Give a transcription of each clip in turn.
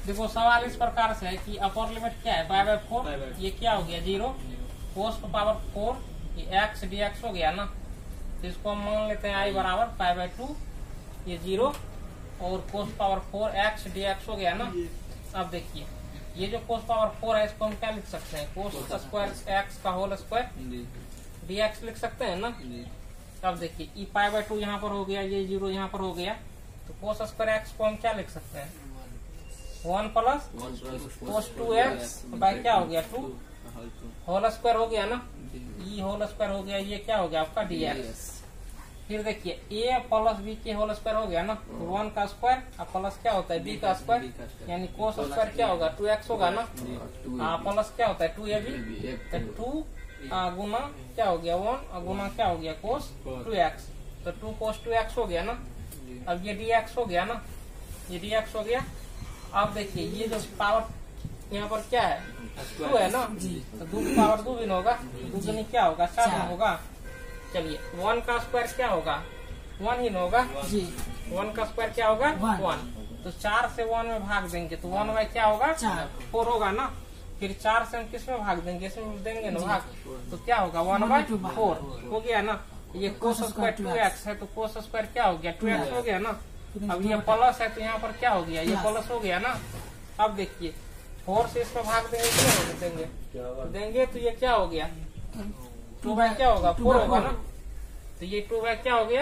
देखो सवाल इस प्रकार से है कि अपर लिमिट क्या है, पाई बाय 4, ये क्या हो गया 0, कोस पावर 4, ये x dx हो गया ना। तो इसको हम मान लेते हैं आई बराबर पाई बाय 2, ये 0 और कोस पावर 4 x dx हो गया ना। अब देखिए ये जो कोस पावर 4 है इसको हम क्या लिख सकते हैं, कोस स्क्वायर x का होल स्क्वायर dx लिख सकते हैं ना। अब देखिए ई पाई बाय 2 यहाँ पर हो गया, ये 0 यहाँ पर हो गया, तो कोस स्क्वायर x को हम क्या लिख सकते हैं, 1 प्लस कोस 2x बाय क्या हो गया 2 होल स्क्वायर हो गया ना। ई होल स्क्वायर हो गया, ये क्या हो गया आपका dx। फिर देखिए a प्लस b के होल स्क्वायर हो गया ना, 1 का स्क्वायर और प्लस क्या होता है b का स्क्वायर, यानी कोस स्क्वायर क्या होगा 2x होगा ना, प्लस क्या होता है 2ab, तो 2 गुना क्या हो गया 1 और गुना क्या हो गया कोस 2x, तो 2 कोस 2x हो गया ना। अब ये dx हो गया ना, ये dx हो गया। अब देखिए ये जो पावर यहाँ पर क्या है 2 है ना, तो 2 की पावर 2 गुना होगा, 2 गुनी क्या होगा 7 होगा। चलिए 1 का स्क्वायर क्या होगा 1 ही ना होगा, 1 का स्क्वायर क्या होगा 1, तो 4 से 1 में भाग देंगे तो 1 बाय क्या होगा 4 होगा ना। फिर 4 से हम किस में भाग देंगे, इसमें देंगे ना भाग, तो क्या होगा 1 बाय 4 हो गया ना। ये कोस स्क्वायर 2x है तो कोस स्क्वायर क्या हो गया 2x हो गया ना। अब ये प्लस है तो यहाँ पर क्या हो गया, ये प्लस हो गया ना। अब देखिए 4 से इसमें भाग देंगे क्या देंगे तो ये क्या हो गया 2 बाय क्या होगा 4 होगा ना, तो ये 2 बाय क्या हो गया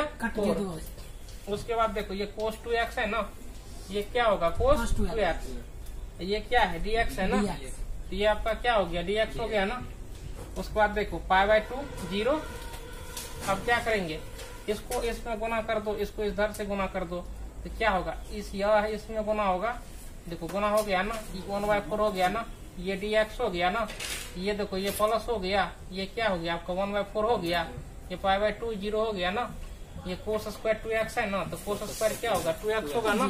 4। उसके बाद देखो ये कोस 2x है ना, ये क्या होगा कोस 2x, ये क्या है dx है ना, तो ये आपका क्या हो गया dx हो गया ना। उसके बाद देखो पाई बाय 2 0, अब क्या करेंगे इसको इसमें गुना कर दो, इसको इस धर से गुना कर दो, तो क्या होगा यह इसमें गुना होगा, देखो गुना हो गया ना, 1 बाय 4 हो गया ना, ये dx हो गया ना। ये देखो ये प्लस हो गया, ये क्या हो गया आपका 1 बाय 4 हो गया, ये पाई बाय 2 0 हो गया ना। ये कोस स्क्वायर 2x है ना, तो कोस स्क्वायर क्या होगा 2x होगा ना।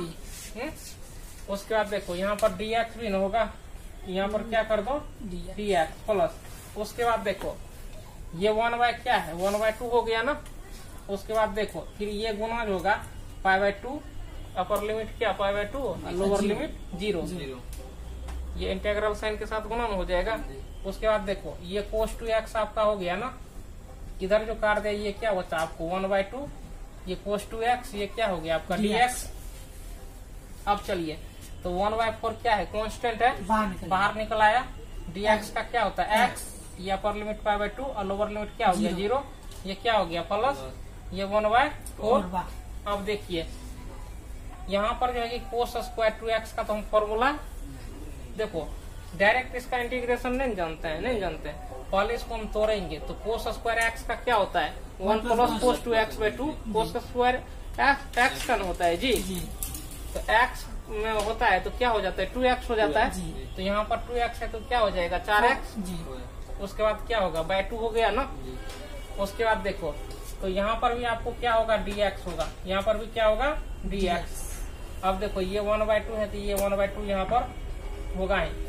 उसके बाद देखो यहाँ पर dx भी ना होगा, यहाँ पर क्या कर दो dx प्लस। उसके बाद देखो ये 1 बाय क्या है 1 बाय 2 हो गया ना। उसके बाद देखो फिर ये गुना जो होगा पाई बाय 2, अपर लिमिट क्या पाई बाय 2 और लोअर लिमिट 0, ये इंटीग्रल साइन के साथ गुना में हो जाएगा। उसके बाद देखो ये कोस 2x आपका हो गया ना, इधर जो काट दिया ये क्या बचा आपको 1 बाय 2, ये कोस 2x ये क्या हो गया आपका dx। अब चलिए तो 1 बाय 4 क्या है कांस्टेंट है, बाहर निकल आया, dx का क्या होता है x, ये अपर लिमिट पाई बाय 2 और लोअर लिमिट क्या हो गया 0, ये क्या हो गया प्लस, ये 1 बाय 4। अब देखिए यहाँ पर जो है कि कोस स्क्वायर 2x का तो हम फॉर्मूला देखो डायरेक्ट इसका इंटीग्रेशन नहीं जानते हैं, पहले इसको हम तोड़ेंगे। तो कोस स्क्वायर x का क्या होता है 1 plus cos 2x by 2, cos square x का होता है जी, तो x में होता है तो क्या हो जाता है 2x हो जाता है, तो यहाँ पर 2x है तो क्या हो जाएगा 4x। उसके बाद क्या होगा बाय 2 हो गया ना। उसके बाद देखो तो यहाँ पर भी आपको क्या होगा dx होगा, यहाँ पर भी क्या होगा dx। अब देखो ये 1 बाय 2 है तो ये 1 बाय 2 यहाँ पर होगा ही।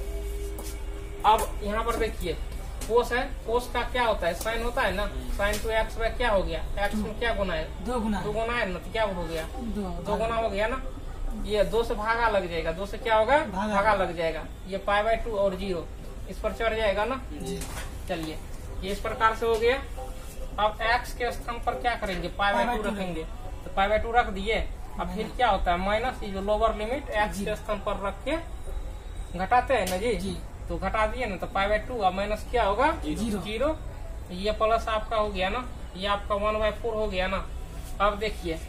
अब यहाँ पर देखिए कोस है, कोस का क्या होता है साइन होता है ना, साइन 2x बाय क्या हो गया x में क्या गुना है 2 गुना है ना, तो क्या हो गया 2 गुना हो गया ना। ये 2 से भागा लग जाएगा, 2 से क्या होगा भागा लग जाएगा, ये पाई बाय 2 और 0 इस पर चढ़ जाएगा ना। चलिए ये इस प्रकार से हो गया। अब x के स्थान पर क्या करेंगे पाई बाय 2 रखेंगे, तो पाई बाय 2 रख दिए। अब फिर क्या होता है माइनस, ये जो लोअर लिमिट x के स्थान पर रख के घटाते हैं ना जी, तो घटा दिए ना, तो पाई बाय 2 और माइनस क्या होगा 0, ये प्लस आपका हो गया ना, ये आपका 1 बाय 4 हो गया ना। अब देखिए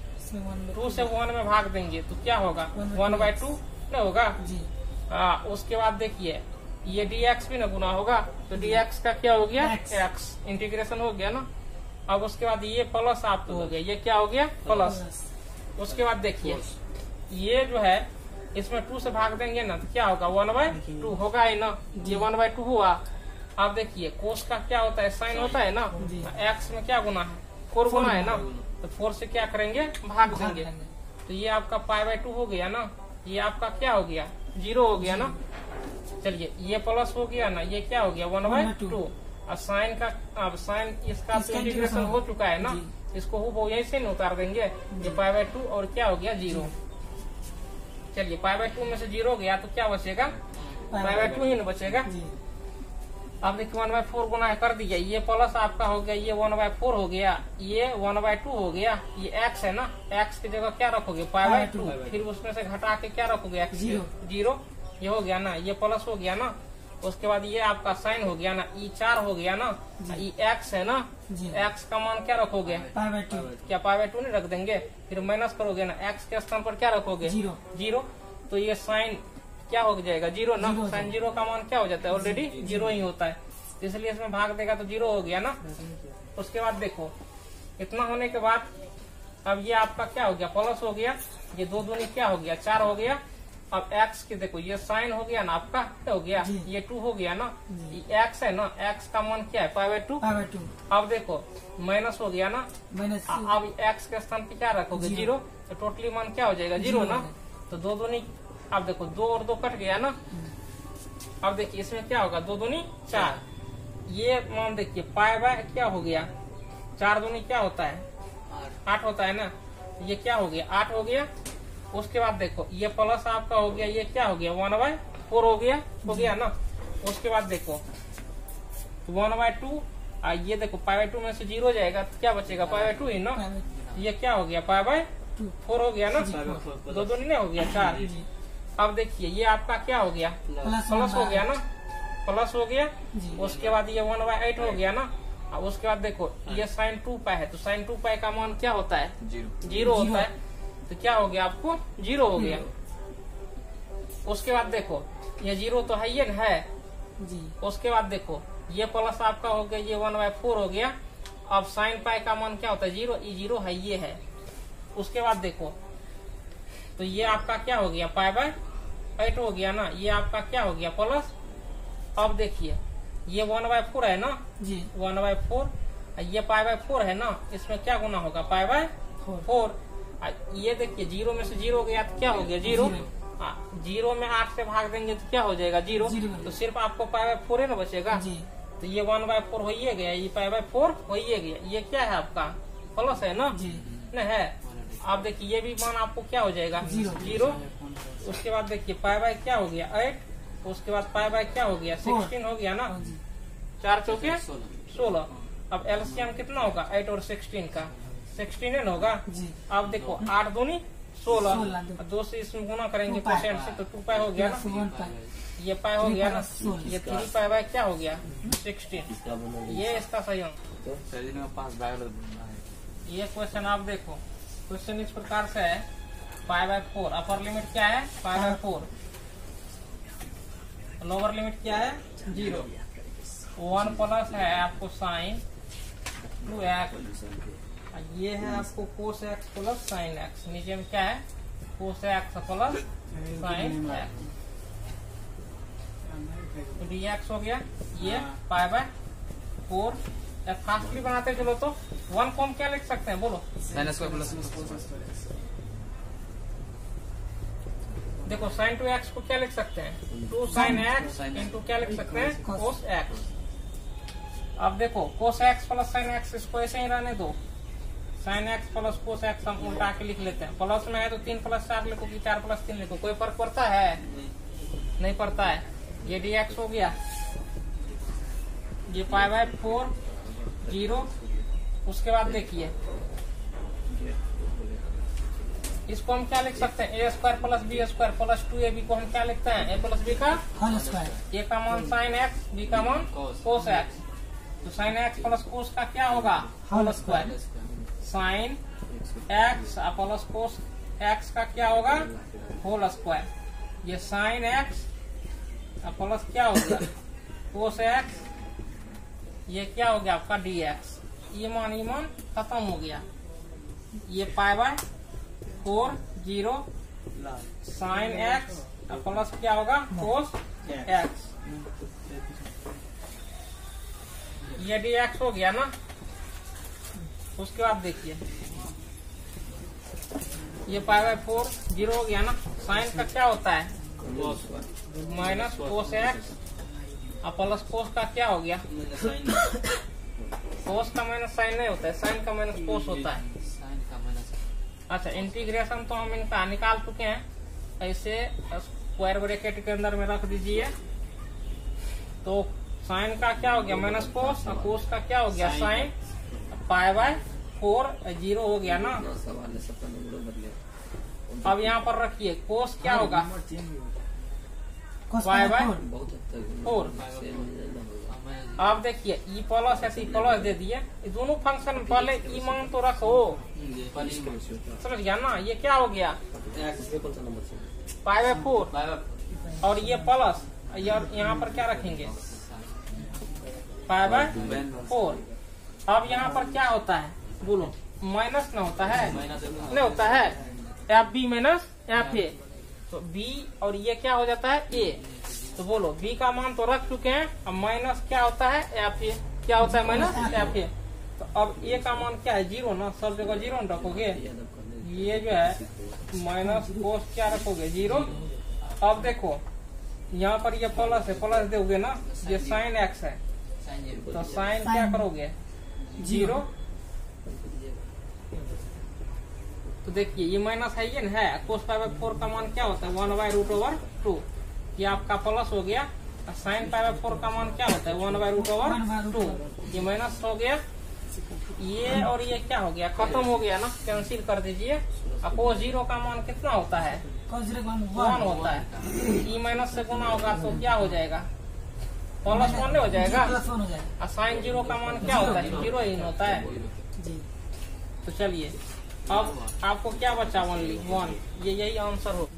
2 से 1 में भाग देंगे तो क्या होगा 1 बाय 2 ना होगा। उसके बाद देखिए ये dx भी ना गुना होगा, तो dx का क्या हो गया x, इंटीग्रेशन हो गया ना। अब उसके बाद ये प्लस आपको हो गया, ये क्या हो गया प्लस। उसके बाद देखिए ये जो है इसमें 2 से भाग देंगे ना तो क्या होगा 1 बाय 2 होगा ही ना, ये 1 बाय 2 हुआ। अब देखिए कोस का क्या होता है साइन होता है ना, x में क्या गुना है 4 गुना है ना, तो 4 से क्या करेंगे भाग देंगे, तो ये आपका पाई बाय 2 हो गया ना, ये आपका क्या हो गया 0 हो गया ना। चलिए ये प्लस हो गया ना, ये क्या हो गया 1 बाय 2। और साइन का अब साइन इसका इंटीग्रेशन हो चुका है ना, इसको वो यही से उतार देंगे, ये पाई बाय 2 और क्या हो गया 0। चलिए π/2 में से 0 गया तो क्या बचेगा, π/2 ही ना बचेगा। अब देखिए 1/4 गुना कर दिया, ये प्लस आपका हो गया, ये 1/4 हो गया, ये 1/2 हो गया, ये x है ना, x की जगह क्या रखोगे π/2, फिर उसमें से घटा के क्या रखोगे x 0, ये हो गया ना, ये प्लस हो गया ना, उसके बाद ये आपका साइन हो गया ना, ई 4 हो गया ना, ई x है ना, x का मान क्या रखोगे π/2, क्या π/2 नहीं रख देंगे, फिर माइनस करोगे ना, x के स्थान पर क्या रखोगे 0, तो ये साइन क्या हो जाएगा 0 ना, साइन 0 का मान क्या हो जाता है ऑलरेडी 0 ही होता है, इसलिए इसमें भाग देगा तो 0 हो गया ना। उसके बाद देखो इतना होने के बाद अब ये आपका क्या हो गया प्लस हो गया, ये 2 दूनी क्या हो गया 4 हो गया। अब x की देखो ये साइन हो गया ना आपका, क्या हो गया ये 2 हो गया ना, ये x है ना, x का मान क्या है π/2। अब देखो माइनस हो गया ना, अब x के स्थान पे क्या रखोगे 0, तो टोटली मान क्या हो जाएगा 0 ना, तो 2 दूनी, अब देखो 2 और 2 कट गया ना। अब देखिए इसमें क्या होगा 2 दूनी 4, ये मान देखिए क्या हो गया 4 दूनी क्या होता है 8 होता है ना, ये क्या हो गया 8 हो गया। उसके बाद देखो ये प्लस आपका हो गया, ये क्या हो गया 1/4 हो गया ना। उसके बाद देखो 1/2, ये देखो π/2 में से 0 जाएगा तो क्या बचेगा π/2 ही ना, ये क्या हो गया π/4 हो गया ना, 2 दूनी नहीं हो गया 4। अब देखिए ये आपका क्या हो गया प्लस हो गया ना, प्लस हो गया। उसके बाद ये 1/8 हो गया ना। अब उसके बाद देखो ये sin 2π है, तो sin 2π का मान क्या होता है 0 होता है, तो क्या हो गया आपको 0 हो गया। उसके बाद देखो ये 0 तो है, ये है जी। उसके बाद देखो ये प्लस आपका हो गया, ये 1/4 हो गया। अब sin π का मान क्या होता है 0, ये 0 है, ये है। उसके बाद देखो तो ये आपका क्या हो गया π/8 हो गया ना, ये आपका क्या हो गया प्लस। अब देखिए ये 1/4 है ना जी, 1/4, ये π/4 है ना, इसमें क्या गुना होगा π/4। ये देखिए 0 में से 0 गया तो क्या हो गया 0, 0 में 8 से भाग देंगे तो क्या हो जाएगा 0, तो सिर्फ आपको π/4 ना बचेगा जी। तो ये 1/4 हो ही गया, ये π/4 हो ही गया, ये क्या है आपका प्लस है ना जी, न है। अब देखिए ये भी मान आपको क्या हो जाएगा 0। उसके बाद देखिए π/, क्या हो गया 8, उसके बाद π/, क्या हो गया 16 हो गया ना, 4 चौके 16। अब एलसीएम कितना होगा 8 और 16 का 16 होगा जी। अब देखो 8 दूनी 16, 2 से इसमें गुना करेंगे परसेंट से तो 2π हो गया ना, ये π हो गया ना, ये 3π/, क्या हो गया 16, ये इसका सही होगा। ये क्वेश्चन आप देखो, क्वेश्चन इस प्रकार से है π/4, अपर लिमिट क्या है π/4, लोअर लिमिट क्या है 0, 1 प्लस है आपको साइन 2x, ये है आपको cos x plus sine x, नीचे में क्या है cos x plus sine x, तो dx हो गया ये π/4। फास्टली बनाते चलो तो 1 को हम क्या लिख सकते हैं बोलो, देखो sin 2x को क्या लिख सकते हैं 2 sin x इंटू क्या लिख सकते हैं cos x। अब देखो cos x plus sin x, इसको ऐसे ही रहने दो, sin x plus cos x हम उल्टा के लिख लेते हैं। प्लस में है तो 3 + 4 लिखो कि 4 + 3 लिखो, कोई फर्क पड़ता है नहीं पड़ता है। ये dx हो गया, ये π/4 0। उसके बाद देखिए इसको हम क्या लिख सकते हैं a² + b² + 2ab को हम क्या लिखते हैं a + b का होल स्क्वायर, ए का मान sin x, b का मान cos x, तो sin x प्लस cos का क्या होगा whole square, sin x plus cos x का क्या होगा होल स्क्वायर, ये sin x प्लस क्या होगा cos x, ये क्या हो गया आपका dx, ये मान खत्म हो गया। ये π/4 0 sin x प्लस क्या होगा cos x, ये dx हो गया ना। उसके बाद देखिए ये π/4 0 हो गया ना, साइन का क्या होता है minus cos x plus cos का क्या हो गया cos का माइनस साइन नहीं होता है, साइन का माइनस cos होता है। अच्छा इंटीग्रेशन तो हम इनका निकाल चुके हैं, ऐसे स्क्वायर ब्रैकेट के अंदर में रख दीजिए। तो साइन का क्या हो गया माइनस कोस, और कोस का क्या हो गया साइन, पाई बाय 4 0 हो गया ना। अब यहाँ पर रखिए कोस क्या होगा पाई बाय 4। आप देखिए ई प्लस ऐसे प्लस दे दिए, दोनों फंक्शन पहले ई मान तो रखो, समझ गया ना। ये क्या हो गया पाई बाय 4 और ये प्लस, यहाँ पर क्या रखेंगे पाई बाय 4। अब यहाँ पर क्या होता है बोलो, माइनस न होता है, नहीं होता है, F B minus F A, तो बी और ये क्या हो जाता है ए। तो बोलो बी का मान तो रख चुके हैं, अब माइनस क्या होता है एफ ए, क्या होता है माइनस एफ ए। तो अब ए का मान क्या है 0 ना, सब जगह 0 रखोगे, ये जो है माइनस कोस क्या रखोगे 0। अब देखो यहाँ पर ये प्लस है, प्लस दोगे ना, ये साइन एक्स है, तो साइन क्या करोगे 0। तो देखिए ये माइनस है, ये है कोस पाई बाय 4 का मान क्या होता है 1/√2। ये आपका प्लस हो गया, और साइन पाई बाय 4 का मान क्या होता है 1/√2। ये माइनस हो गया, ये और ये क्या हो गया खत्म हो गया ना, कैंसिल कर दीजिए। अब कोस 0 का मान कितना होता है 1 होता है, ई माइनस से गुना होगा तो क्या हो जाएगा प्लस 1 हो जाएगा, और साइन 0 का मान क्या होता है 0 ही होता है। तो चलिए अब आपको क्या बचा ओनली 1, ये यही आंसर हो।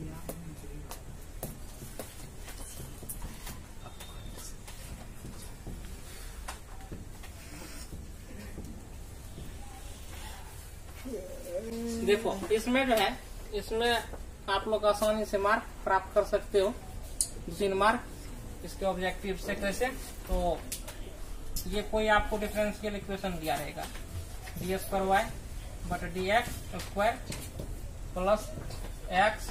देखो इसमें जो है, इसमें आप लोग आसानी से मार्क प्राप्त कर सकते हो, 3 मार्क इसके ऑब्जेक्टिव से। कैसे, तो ये कोई आपको डिफरेंशियल इक्वेशन दिया रहेगा dy² but dx² plus x,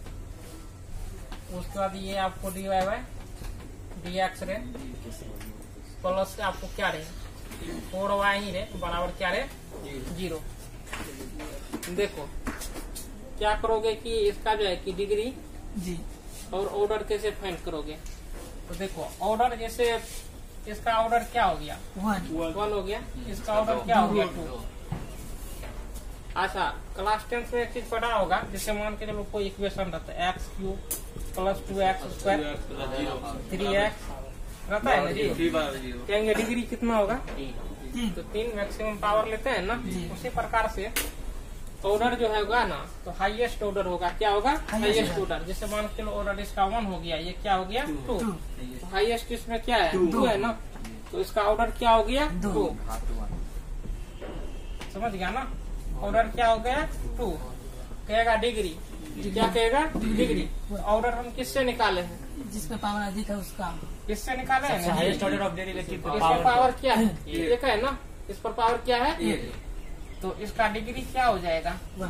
उसके बाद ये आपको dy बाय dx रे प्लस आपको क्या रहे 4y ही रे बराबर क्या रे 0। देखो क्या करोगे कि इसका जो है कि डिग्री जी और ऑर्डर कैसे फाइंड करोगे। तो देखो ऑर्डर जैसे इसका ऑर्डर क्या हो गया 1 हो गया, इसका ऑर्डर क्या हो गया 2। अच्छा क्लास 10 में एक चीज पढ़ा होगा, जैसे मान के चलो कोई इक्वेशन रहता है x³ प्लस 2x² 3x रहता है ना जी, कहेंगे डिग्री कितना होगा तो 3 मैक्सिमम पावर लेते हैं ना। उसी प्रकार से ऑर्डर जो होगा ना, तो हाईएस्ट ऑर्डर होगा, क्या होगा हाईएस्ट ऑर्डर। जैसे मान के चलो ऑर्डर इसका 1 हो गया, ये क्या हो गया 2, तो हाईएस्ट इसमें क्या है 2 है ना, तो इसका ऑर्डर क्या हो गया 2। समझ गया ना, ऑर्डर क्या हो गया 2। कहेगा डिग्री, क्या कहेगा डिग्री। ऑर्डर हम किससे निकाले हैं, जिसका पावर अधिक है उसका, किससे निकाले हैं हाईएस्ट ऑर्डर ऑफ डेरिवेटिव। इसका पावर क्या है एक है ना, इस पर पावर क्या है, तो इसका डिग्री क्या हो जाएगा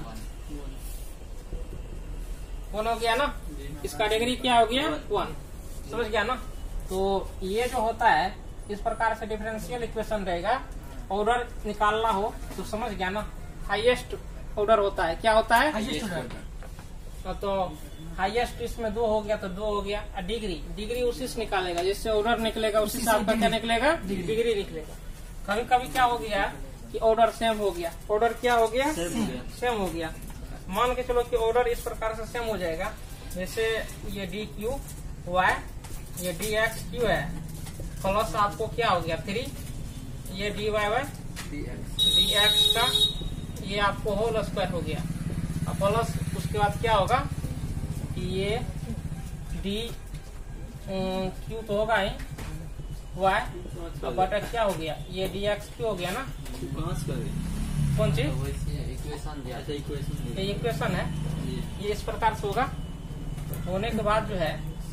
1 हो गया ना, इसका डिग्री क्या हो गया 1। समझ गया ना। तो ये जो होता है इस प्रकार से डिफरेंशियल इक्वेशन रहेगा, ऑर्डर निकालना हो तो समझ गया ना, हाईएस्ट ऑर्डर होता है, क्या होता है हाईएस्ट ऑर्डर। तो हाईएस्ट इसमें 2 हो गया तो 2 हो गया। डिग्री उसी से निकालेगा, जिससे ऑर्डर निकलेगा उसी से आपका क्या निकलेगा डिग्री निकलेगा। कभी कभी क्या हो गया कि ऑर्डर सेम हो गया, ऑर्डर क्या हो गया सेम हो गया। मान के चलो कि ऑर्डर इस प्रकार से सेम हो जाएगा, जैसे ये dq(y), ये dx(q) है, प्लस आपको क्या हो गया 3, ये dy बाय dx का ये आपको होल स्क्वायर हो गया, प्लस उसके बाद क्या होगा कि ये dq तो होगा ही y, बटा क्या हो गया ये dx(q) हो गया ना। कौन सी ये इक्वेशन है, ये इस प्रकार से होगा। होने के बाद जो है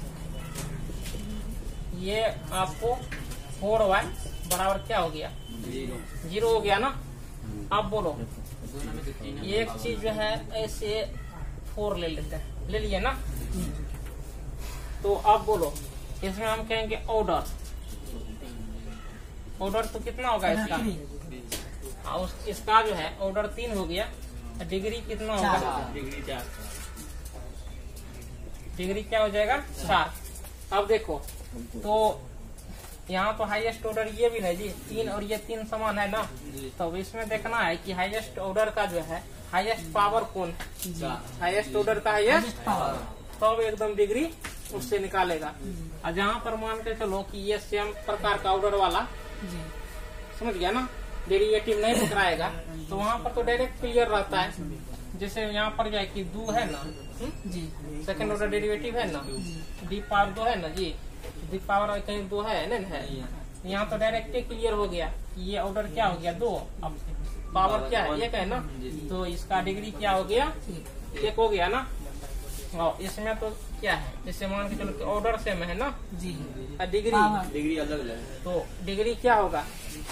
ये आपको 4y बराबर क्या हो गया 0 हो गया ना। अब बोलो एक चीज जो है ऐसे 4 ले लेते हैं, ले लिए ना। तो अब बोलो इसमें हम कहेंगे ऑर्डर तो कितना होगा इसका, इसका जो है ऑर्डर 3 हो गया, डिग्री कितना होगा डिग्री क्या हो जाएगा 4। अब देखो तो यहाँ तो हाईएस्ट ऑर्डर ये भी है जी 3 और ये 3 समान है ना, तो इसमें देखना है कि हाईएस्ट ऑर्डर का जो है हाईएस्ट पावर कौन है, हाईएस्ट ऑर्डर का हाईएस्ट पावर, तब एकदम डिग्री उससे निकालेगा। और जहाँ पर मान के चलो कि ये सेम प्रकार का ऑर्डर वाला समझ गया ना, डेरिवेटिव नहीं पकड़ाएगा, तो वहाँ पर तो डायरेक्ट क्लियर रहता है। जैसे यहाँ पर जाए कि 2 है ना जी, सेकंड ऑर्डर डेरिवेटिव है ना, डी पावर 2 है ना जी, डी पावर कहीं 2 है ना, है यहाँ तो डायरेक्ट क्लियर हो गया कि ये ऑर्डर क्या हो गया 2, अब पावर क्या है 1 है ना, तो इसका डिग्री क्या हो गया 1 हो गया ना। और इसमें तो क्या है, जैसे मान के चलो ऑर्डर सेम है ना जी, डिग्री अलग अलग, तो डिग्री क्या होगा,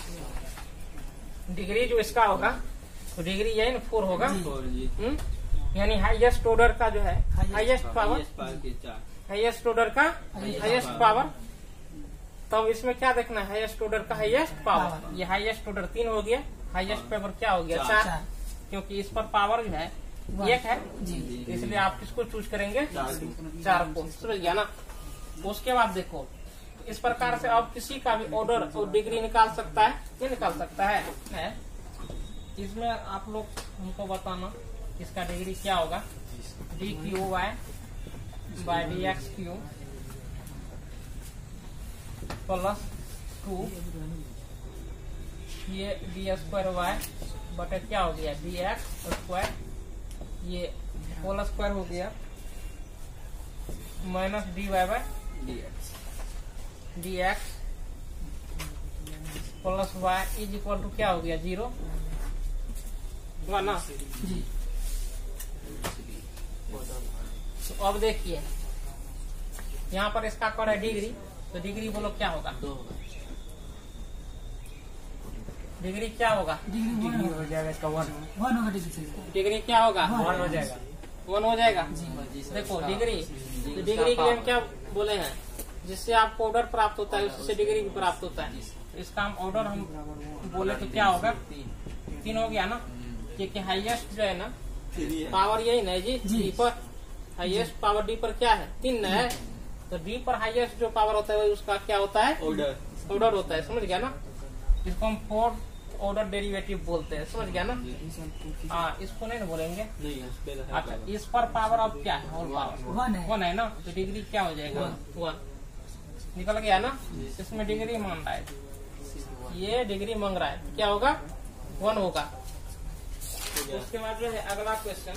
डिग्री जो इसका होगा तो डिग्री यही ना 4 होगा, यानी हाईएस्ट ऑर्डर का जो है हाईएस्ट पावर, हाईएस्ट ऑर्डर का हाईएस्ट पावर। तब इसमें क्या देखना है, हाईएस्ट ऑर्डर का हाईएस्ट पावर, ये हाईएस्ट ऑर्डर 3 हो गया, हाईएस्ट पावर क्या हो गया 4, क्योंकि इस पर पावर जो है 1 है, इसलिए आप किसको चूज करेंगे 4 को, समझ गया ना। उसके बाद देखो इस प्रकार से आप किसी का भी ऑर्डर और डिग्री निकाल सकता है, ये निकाल सकता है। इसमें आप लोग हमको बताना इसका डिग्री क्या होगा, D Q Y by D X Q plus 2 ये डी स्क्वायर वाई बटे क्या हो गया डी एक्स स्क्वायर, ये होल स्क्वायर हो गया minus D Y by D x plus Y is equal to क्या हो गया 0 हुआ ना जी। तो अब देखिए यहाँ पर इसका कौन है डिग्री, तो डिग्री बोलो क्या होगा, डिग्री क्या होगा, डिग्री हो जाएगा इसका 1 होगा, डिग्री क्या होगा 1 हो जाएगा, 1 हो जाएगा। देखो डिग्री, तो डिग्री के लिए हम क्या बोले हैं, जिससे आपको ऑर्डर प्राप्त होता है उससे डिग्री भी प्राप्त होता है। इसका हम ऑर्डर हम बोले तो क्या होगा 3 हो गया ना, क्योंकि हाईएस्ट जो है ना पावर यही ना जी, डी पर हाईएस्ट पावर डी पर क्या है 3 है, तो डी पर हाईएस्ट जो पावर होता है उसका क्या होता है ऑर्डर होता है, समझ गया ना। इसको हम 4th ऑर्डर डेरिवेटिव बोलते हैं, समझ गया ना। हाँ इसको नहीं ना बोलेंगे, अच्छा इस पर पावर अब क्या है होल पावर 1 है ना, तो डिग्री क्या हो जाएगा 1 निकल गया ना। इसमें डिग्री मांग रहा है, ये डिग्री मांग रहा है, क्या होगा 1 होगा। उसके बाद जो है अगला क्वेश्चन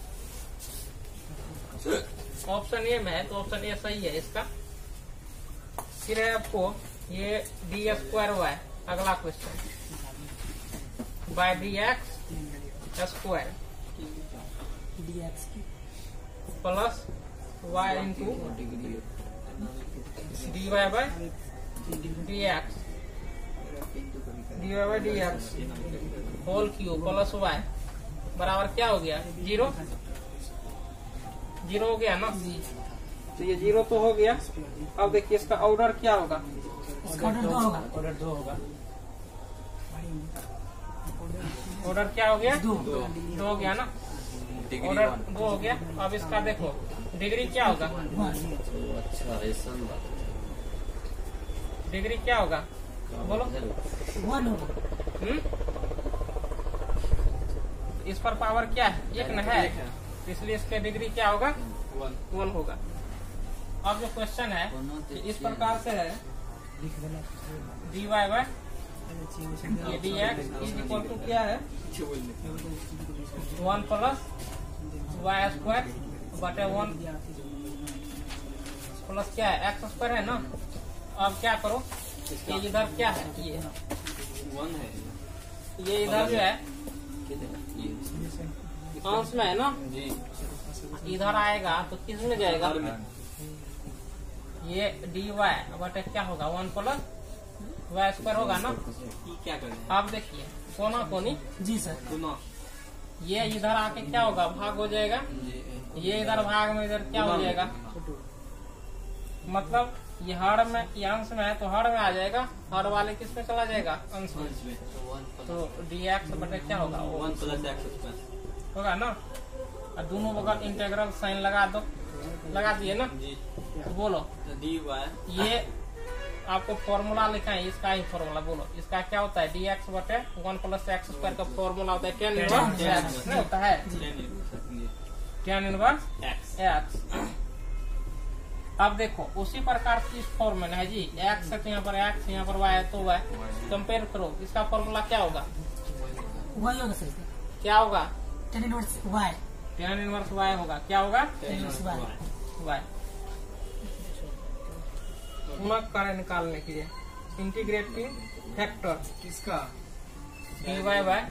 ऑप्शन ए में है, तो ऑप्शन ए सही है इसका। फिर है आपको ये डी स्क्वायर वाई, अगला question by D X square plus Y into D Y by D X, D Y by D X whole cube plus Y बराबर क्या हो गया 0 हो गया ना, तो ये 0 तो हो गया। अब देखिए इसका ऑर्डर क्या होगा, ऑर्डर 2 होगा, ऑर्डर क्या हो गया 2 हो गया ना, ऑर्डर 2 हो गया। अब इसका देखो डिग्री क्या होगा, डिग्री क्या होगा बोलो 1 होगा, इस पर पावर क्या है 1 न है, इसलिए इसका डिग्री क्या होगा 1 होगा। अब जो क्वेश्चन है कि इस प्रकार से है D Y by D X is equal to क्या है 1 प्लस वाई स्क्वायर बटे 1 प्लस क्या है एक्स स्क्वायर है ना। अब क्या करो, ये इधर क्या है ये 1 है, ये इधर जो है अंश में है ना जी, इधर आएगा तो किस में जाएगा, ये डी वाई बटे क्या होगा 1 प्लस वाई स्क्वायर होगा ना। क्या करें आप देखिए कोना कोनी जी सर, ये इधर आके क्या होगा भाग हो जाएगा, ये इधर भाग में इधर क्या हो जाएगा, मतलब ये हर में ये अंश में है तो हर में आ जाएगा, हर वाले किस में चला जाएगा अंश में, तो डी एक्स बटे क्या होगा 1 प्लस एक्स होगा ना। और दोनों बगल इंटीग्रल साइन लगा दो, लगा दिए ना? तो बोलो ये आपको फॉर्मूला लिखा है, इसका ही फॉर्मूला बोलो। इसका क्या होता है? dx बटे 1 प्लस x स्क्वायर का फॉर्मूला होता है tan इनवर्स x, नहीं होता है? tan inverse x। अब देखो उसी प्रकार की इस फॉर्म में है जी, x है तो यहाँ पर x, यहाँ पर y है तो y। कंपेयर करो, इसका फॉर्मूला क्या होगा? y होगा सर। क्या होगा? tan inverse y। tan inverse y होगा। क्या होगा? tan inverse y। गुणक कार्य निकालने के लिए इंटीग्रेटिंग फैक्टर किसका? dy by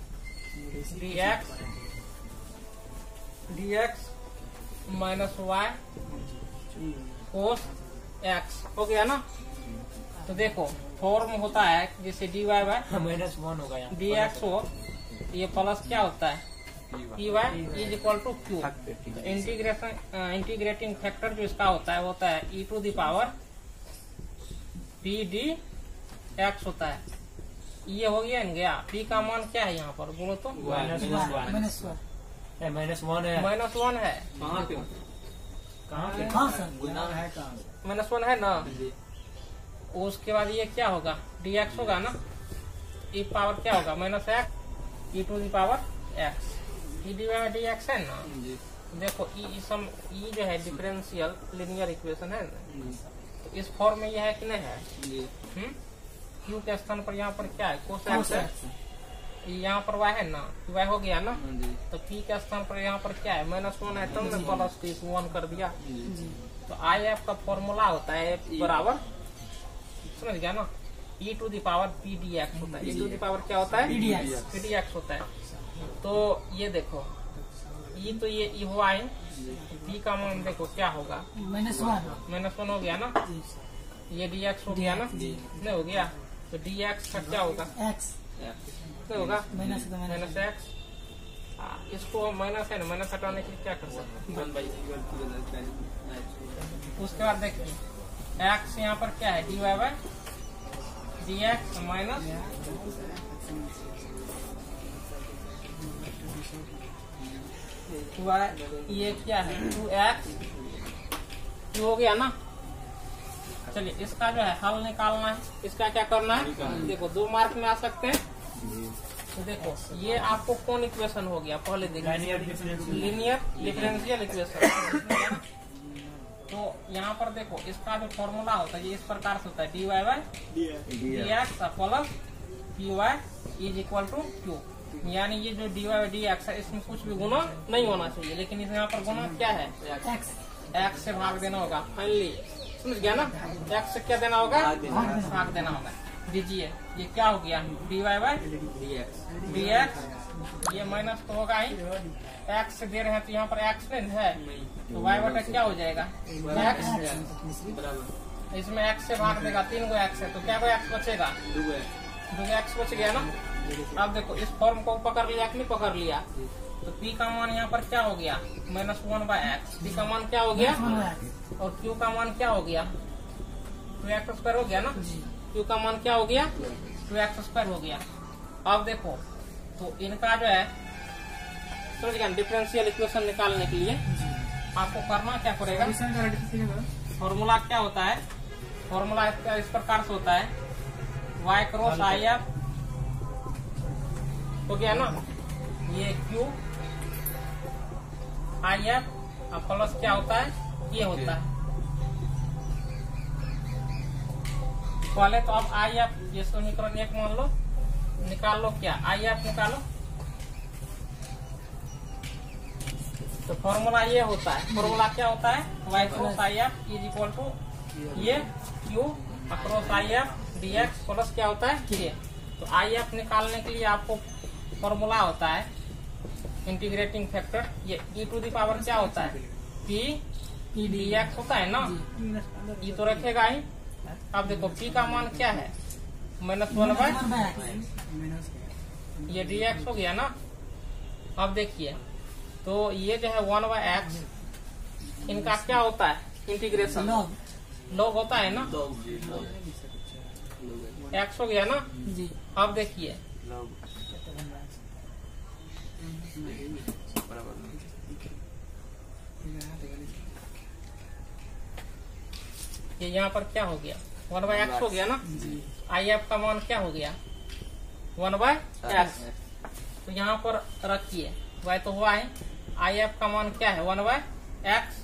dx minus y cos x हो गया ना? तो देखो फॉर्म होता है जैसे dy बाय -1 होगा यहाँ dx हो, ये प्लस क्या होता है? py is equal to q। Integrating factor जो इसका होता है वो होता है e to the power p dx होता है। ये हो गया गया। p का मान क्या है यहाँ पर बोलो तो? -1 -1 है। -1 है। हाँ सर। -1 है ना? उसके बाद ये क्या होगा? dx होगा ना? e पावर क्या होगा? -x e to the power x। e dx है ना? देखो e जो है डिफरेंशियल लीनियर इक्वेशन है ना? तो इस फॉर्म में ये है कि नहीं है? q के स्थान पर यहाँ पर क्या है? कोस x है। यहाँ पर y है ना? y हो गया ना? तो p के स्थान पर यहाँ पर क्या है? -1 है, तब प्लस t 1 कर दिया। तो i f का फॉर्मूला होता है f बराबर, समझ गया ना? e to the power p dx होता है। e टू द पावर क्या होता है? p dx होता है। तो ये देखो e तो ये e हुआ है, p का मान देखो क्या होगा? -1 हो गया ना? ये dx हो गया ना? नहीं हो गया? तो dx का क्या होगा? x नहीं होगा? -x। इसको माइनस है ना, माइनस हटाने के लिए क्या कर सकते हैं? उसके बाद देखिए x यहाँ पर क्या है? dy बाय dx माइनस ये क्या है? 2x हो गया ना? चलिए इसका जो है हल निकालना है। इसका क्या करना है? देखो 2 मार्क में आ सकते हैं। तो देखो ये आपको कौन इक्वेशन हो गया? पहले देखो लीनियर डिफरेंशियल इक्वेशन। तो यहाँ पर देखो इसका जो फॉर्मूला होता है ये इस प्रकार से होता है dy by dx plus py is equal to q। यानी ये जो dy बाय dx है इसमें कुछ भी गुना नहीं होना चाहिए, लेकिन इस यहाँ पर गुना क्या है? x से भाग देना होगा। फाइनली समझ गया ना? x से क्या देना होगा? भाग देना होगा। दीजिए ये क्या हो गया? dy by dx। ये माइनस तो होगा ही, x से दे रहे हैं तो यहाँ पर x नहीं है, तो y बटा क्या हो जाएगा? x। इसमें x से भाग देगा, 3 गो x है तो क्या गो x बचेगा? 2 x बच गया ना? अब देखो इस फॉर्म को पकड़ लिया कि नहीं पकड़ लिया? तो p का मान यहाँ पर क्या हो गया? -1 बाय x। p का मान क्या हो गया? और q का मान क्या हो गया? 2x स्क्वायर हो गया ना? q का मान क्या हो गया? 2x स्क्वायर हो गया। अब देखो तो इनका जो है समझ गया, डिफरेंशियल इक्वेशन निकालने के लिए आपको करना क्या पड़ेगा? फॉर्मूला क्या होता है? फॉर्मूला इस प्रकार से होता है y क्रॉस i f हो गया ना? ये q i f प्लस क्या होता है? ये होता है। पहले तो अब i f ये समीकरण 1 मान लो, निकाल लो। क्या i f निकालो? तो फॉर्मूला ये होता है। फॉर्मूला क्या होता है? y cross i f is equal to ये q cross i f dx plus क्या होता है? ये। तो i f निकालने के लिए आपको फॉर्मूला होता है इंटीग्रेटिंग फैक्टर, ये e टू द पावर क्या होता है? p dx होता है ना? e तो रखेगा ही। अब देखो p का मान क्या है? -1 बाय ये dx हो गया ना? अब देखिए तो ये जो है 1 बाय x, इनका क्या होता है? इंटीग्रेशन लॉग होता है ना? x हो गया ना? अब देखिए ये यहाँ पर क्या हो गया 1/x हो गया ना। आई एफ का मान क्या हो गया 1/x। तो यहाँ पर रखिए y तो हुआ है, आई एफ का मान क्या है 1/x।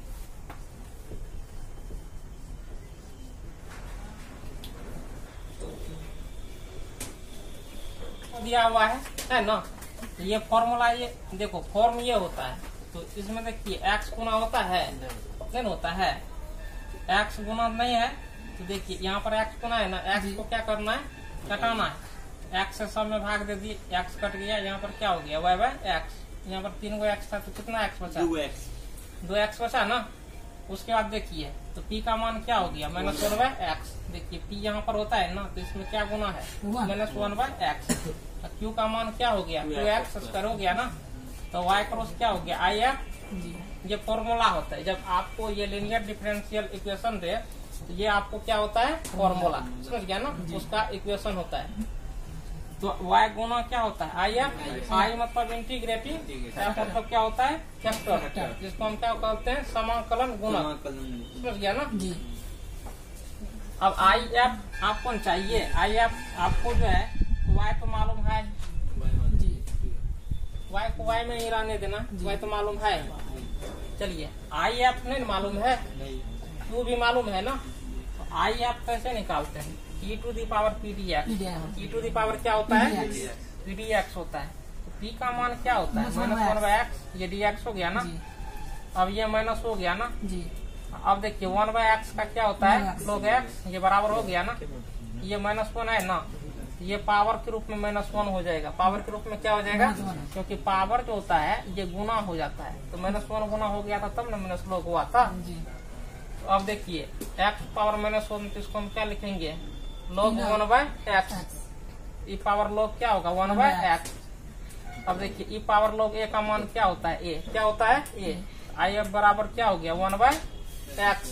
दिया हुआ है ना। ये फॉर्मूला, ये देखो फॉर्म ये होता है, तो इसमें देखिए x गुना होता है नहीं होता है, x गुना नहीं है तो देखिए यहाँ पर x गुना है ना, x को क्या करना है कटाना है, x से सब में भाग दे दिए, x कट गया, यहाँ पर क्या हो गया y/x। यहाँ पर 3 गो x था तो कितना x बचा 2x बचा ना। उसके बाद देखिए तो p का मान क्या हो गया -1/x। देखिए p यहाँ पर होता है ना, तो इसमें क्या गुना है -1/x। q का मान क्या हो गया 2x² हो गया ना। तो y क्रॉस क्या हो गया IF। ये फॉर्मूला होता है, जब आपको ये लीनियर डिफरेंशियल इक्वेशन दे तो ये आपको क्या होता है फॉर्मूला, समझ गया ना, उसका इक्वेशन होता है। तो y गुना क्या होता है IF। I मतलब इंटीग्रेटिंग, F मतलब क्या होता है फैक्टर, जिसको हम क्या कहते हैं समाकलन गुना, समझ गया ना। अब IF आपको चाहिए, IF आपको जो है y तो मालूम है, y को y में ही रहने देना, y तो मालूम है। चलिए IF नहीं मालूम है, Q भी मालूम है ना। तो IF कैसे निकालते हैं e to the power pdx। e to the power क्या होता है pdx होता है। तो p का मान क्या होता है -1/x। ये dx हो गया ना, अब ये माइनस हो गया ना। अब देखिए 1/x का क्या होता है log x, ये बराबर हो गया ना। ये -1 है ना, ये पावर के रूप में -1 हो जाएगा, पावर के रूप में क्या हो जाएगा, क्योंकि पावर जो होता है ये गुना हो जाता है, तो -1 गुना हो गया था तब ना माइनस log हुआ था। तो अब देखिए x पावर -1, तो इसको हम क्या लिखेंगे log 1/x। ई पावर log क्या होगा 1/x। अब देखिए ई पावर log a का मान क्या होता है a, क्या होता है a। आई एफ बराबर क्या हो गया 1/x।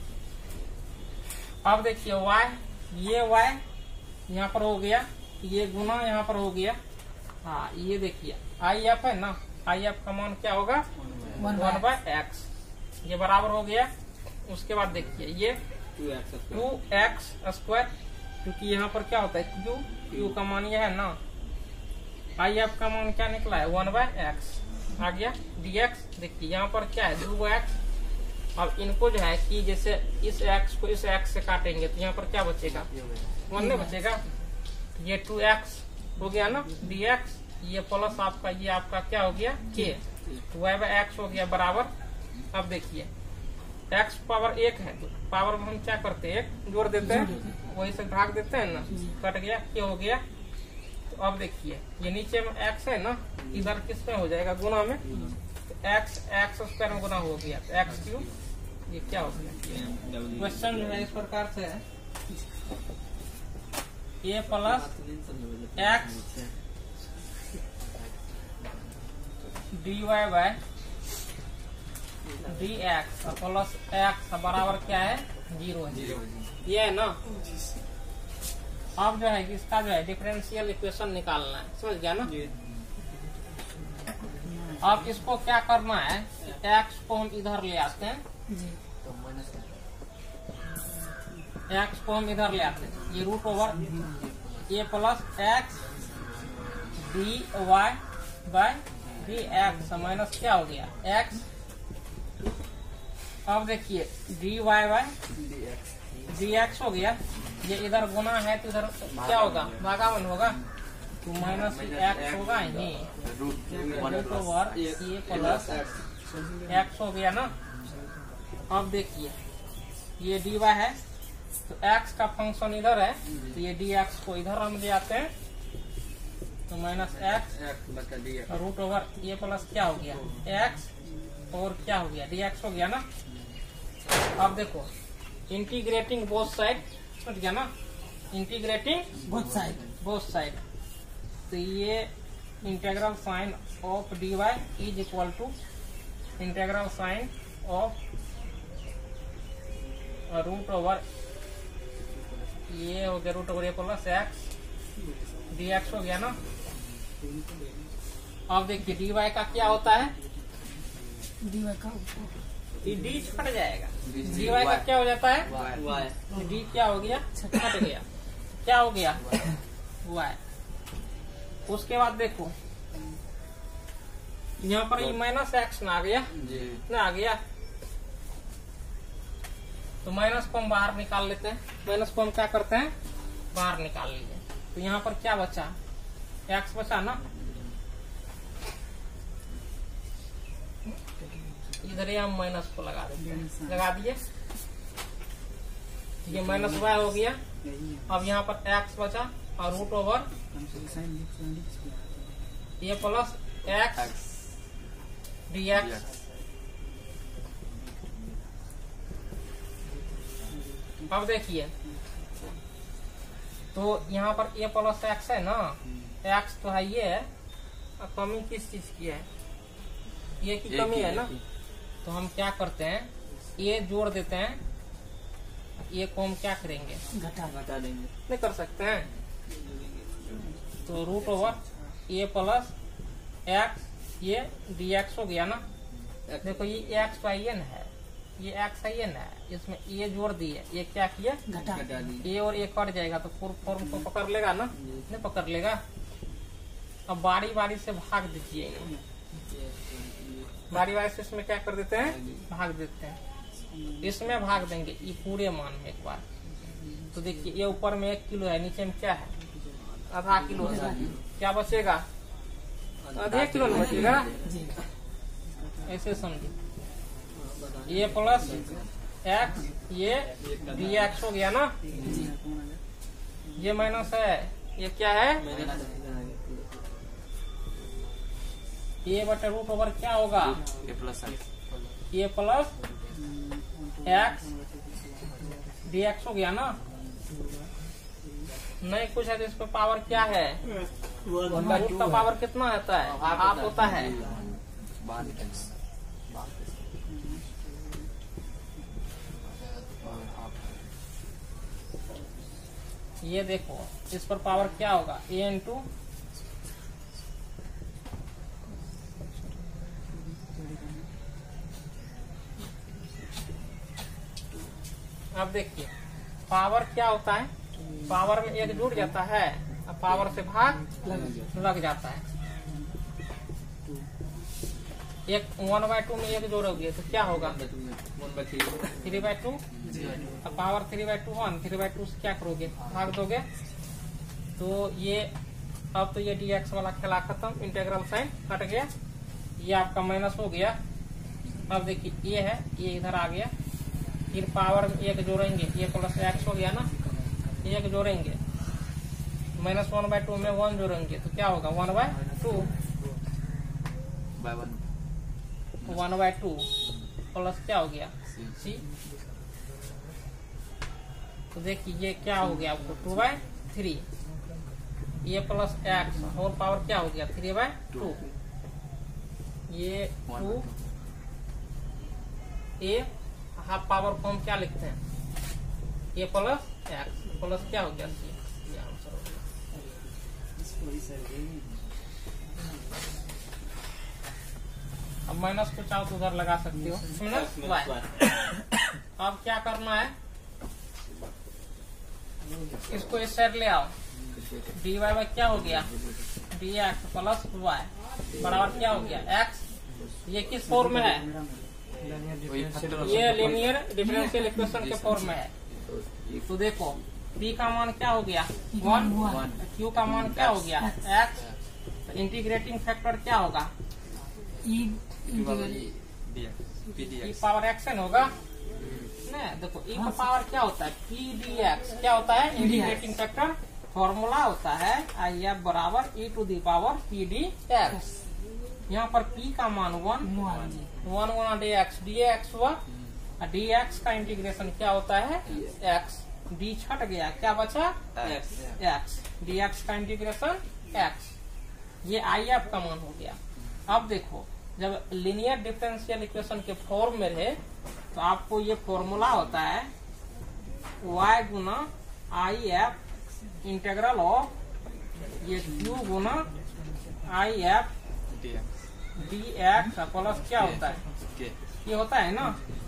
अब देखिए y, ये y यहाँ पर हो गया, ये गुना यहाँ पर हो गया। हाँ ये देखिए आई एफ है ना, आई एफ का मान क्या होगा 1/x, ये बराबर हो गया। उसके बाद देखिए ये 2x², क्योंकि यहाँ पर क्या होता है q का मान ये है ना। आई एफ का मान क्या निकला है 1/x आ गया। dx देखिए यहाँ पर क्या है 2x। अब इनको जो है कि जैसे इस x को इस x से काटेंगे तो यहाँ पर क्या बचेगा 1 नहीं बचेगा। ये 2x हो गया ना dx, ये प्लस आपका ये आपका क्या हो गया k, y/x हो गया बराबर। अब देखिए x पावर 1 है, तो पावर में हम क्या करते हैं 1 जोड़ देते हैं, वही से भाग देते हैं ना, कट गया k हो गया। तो अब देखिए ये नीचे में x है ना, इधर किस में हो जाएगा गुना में, तो x² में गुना हो गया, तो x3 ये क्या हो गया। क्वेश्चन जो है इस प्रकार से है a plus x dy/dx plus x बराबर क्या है 0 है, ये है ना। अब जो है इसका जो है डिफरेंशियल इक्वेशन निकालना है, समझ गया ना। अब इसको क्या करना है, x को हम इधर ले आते हैं, x को हम इधर ले आते हैं, ये root over a plus x dy/dx minus क्या हो गया x। अब देखिए dy/dx हो गया, ये इधर गुना है तो इधर क्या होगा भागावन होगा, तो माइनस x होगा ही, root over a plus x हो गया ना। अब देखिए ये dy है, तो x का फंक्शन इधर है, तो ये dx को इधर हम ले आते हैं, तो minus x root over a plus क्या हो गया x और क्या हो गया dx हो गया ना। अब देखो इंटीग्रेटिंग बोथ साइड, समझ गया ना, इंटीग्रेटिंग बोथ साइड। तो ये integral sign of dy is equal to integral sign of root over ये हो गया root over a plus x dx हो गया ना। अब देखिए dy का क्या होता है, dy का ये डी छट जाएगा। डी वाई का क्या हो जाता है? डी क्या हो गया? छट गया। क्या हो गया? वाई। उसके बाद देखो यहाँ पर ये माइनस एक्स ना आ गया ना आ गया, तो माइनस को हम बाहर निकाल लेते हैं। माइनस को हम क्या करते हैं? बाहर निकाल लीजिए। तो यहाँ पर क्या बचा? एक्स बचा ना। इधर ही हम माइनस को लगा देते हैं। लगा दिए, ये माइनस वाई हो गया। अब यहाँ पर एक्स बचा और रूट ओवर ये प्लस एक्स डी एक्स। अब देखिए तो यहाँ पर ए प्लस एक्स है ना, एक्स तो है ये है, अब कमी किस चीज की है? ये की कमी है ना, तो हम क्या करते हैं? ये जोड़ देते हैं, ये को हम क्या करेंगे? घटा देंगे। नहीं कर सकते हैं, तो root over a plus x ये डी एक्स हो गया ना। देखो ये एक्स बाई एन है, ये एक्स आई एन है, इसमें ये जोड़ दिए, ये क्या किया? घटा ये और ये कट जाएगा तो फॉर्म को पकड़ लेगा ना, नहीं पकड़ लेगा। अब बारी बारी से भाग दीजिएगा, बारी बारी से इसमें क्या कर देते हैं? भाग देते हैं। इसमें भाग देंगे ये पूरे मान में एक बार। तो देखिए ये ऊपर में 1 किलो है, नीचे में क्या है? आधा किलो है। क्या बचेगा? आधा किलो नहीं बचेगा। ऐसे समझिए, ये प्लस एक्स ये डी एक्स हो गया ना, ये माइनस है, ये क्या है? ये बटे रूट ओवर क्या होगा? ये प्लस एक्स डी एक्स हो गया ना। नहीं कुछ है तो इस पे पावर क्या है? रूट का पावर कितना होता है? हाफ होता है। ये देखो इस पर पावर क्या होगा? ए इंटू अब देखिए पावर क्या होता है? पावर में एक जुड़ जाता है, अब पावर से भाग लग जाता है। एक 1/2 में एक जोड़ोगे तो क्या होगा? 3/2। अब पावर 3/2 1, 3/2 से क्या करोगे? भाग दोगे। तो ये अब तो ये dx वाला खेला खत्म, इंटीग्रल साइन कट गया, ये आपका माइनस हो गया। अब देखिए ये है, ये इधर आ गया, फिर पावर में एक जोड़ेंगे, ये प्लस एक्स हो गया ना, एक जोड़ेंगे, माइनस 1/2 में 1 जोड़ेंगे तो क्या होगा? 1/2 1/2 प्लस क्या हो गया? सी। तो देखिए ये क्या हो गया आपको? 2/3। ये प्लस एक्स होल पावर क्या हो गया? 3/2। ये 2 ए हाफ पावर को हम क्या लिखते हैं? ये प्लस एक्स प्लस क्या हो गया? सी। ये आंसर हो गया। अब माइनस को चाहो तो उधर लगा सकते हो, माइनस वाई। अब क्या करना है? इसको इस साइड ले आओ। डी वाई क्या हो गया? डी एक्स प्लस वाई बराबर क्या हो गया? एक्स। ये किस फॉर्म में है? ये लीनियर डिफरेंशियल इक्वेशन के फॉर्म में है। तो देखो पी का मान क्या हो गया? 1। क्यू का मान क्या हो गया? एक्स। इंटीग्रेटिंग फैक्टर क्या होगा? ई पावर एक्स होगा ना। देखो ई का पावर क्या होता है? पी डी एक्स क्या होता है? Integrating factor. फॉर्मूला होता है आई एफ बराबर e to the power p d x. यहाँ पर पी का मान 1 गुना डी एक्स हुआ। डी एक्स का इंटीग्रेशन क्या होता है? एक्स। डी छट गया, क्या बचा? एक्स। डी एक्स का इंटीग्रेशन एक्स। ये आई एफ का मान हो गया। अब देखो जब लीनियर डिफरेंशियल इक्वेशन के फॉर्म में रहे तो आपको ये फॉर्मूला होता है y गुना आई एफ इंटीग्रल ऑफ ये q गुना I F d x plus क्या होता है? ये होता है ना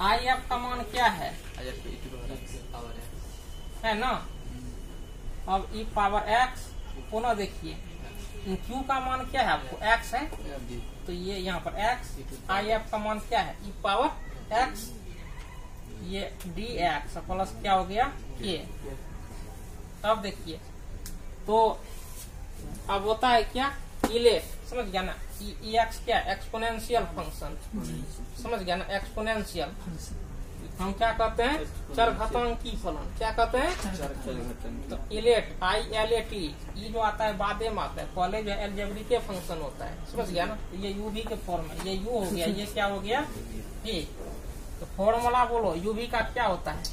आई एफ का मान क्या है ना। अब ई पावर एक्स पुनः देखिए क्यू का मान क्या है आपको एक्स है, तो ये यहाँ पर एक्स, आई एफ का मान क्या है ई पावर एक्स, ये डी एक्स प्लस क्या हो गया के। अब देखिए तो अब होता है क्या इलेट, समझ गया ना, ई एक्स क्या है एक्सपोनेंशियल फंक्शन, समझ गया ना एक्सपोनेंशियल। हम क्या कहते हैं चरघातांकी फलन, क्या कहते हैं तो इलेट आई एल ए टी, ई जो आता है बाद में आता है, पहले जो एलजेब्रिक के फंक्शन होता है, समझ गया ना। तो ये यू भी के फॉर्म है, ये यू हो गया, ये क्या हो गया ए। तो फॉर्मूला बोलो यू भी का क्या होता है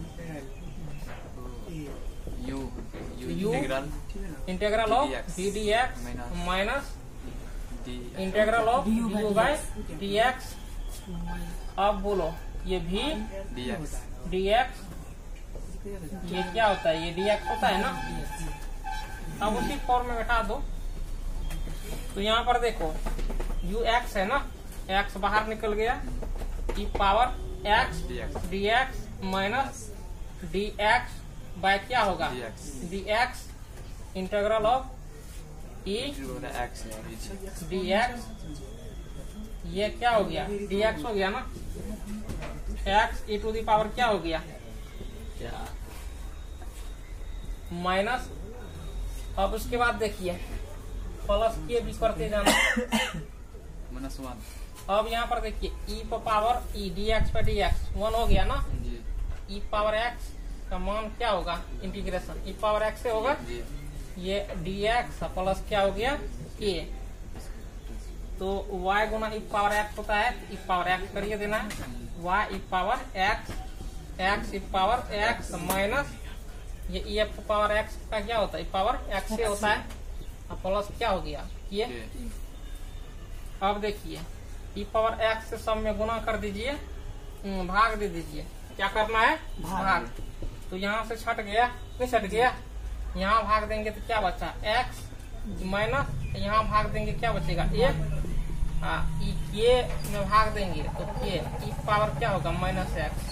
u integral of d d x minus integral of u by D x. अब बोलो ये भी डी एक्स, ये क्या होता है ये डी एक्स होता है ना। अब उसी फॉर्म में बैठा दो, तो यहाँ पर देखो यू एक्स है ना, एक्स बाहर निकल गया, e power x d x minus d x by क्या होगा d x integral of e d x, ये क्या हो गया डी एक्स हो गया ना, x e to the power क्या हो गया माइनस। अब उसके बाद देखिए प्लस के भी करते जाना अब यहाँ पर देखिए ई पर पावर ई डी एक्स पे डी एक्स 1 हो गया ना, ई पावर एक्स का मान क्या होगा इंटीग्रेशन ई पावर एक्स से होगा, ये डी एक्स प्लस क्या हो गया ए। तो y गुना ई पावर एक्स होता है, ई पावर एक्स करिए देना है, y e power x x e power x minus ये ई एफ पावर एक्स का क्या होता है ई पावर एक्स से होता है, प्लस क्या हो गया ये। अब देखिए ई पावर एक्स से सब में गुना कर दीजिए, भाग दे दीजिए, क्या करना है भाग। तो यहाँ से छट गया नहीं छट गया, यहाँ भाग देंगे तो क्या बचा एक्स माइनस, यहाँ भाग देंगे क्या बचेगा एक, ई के में भाग देंगे तो के ई पावर क्या होगा माइनस एक्स।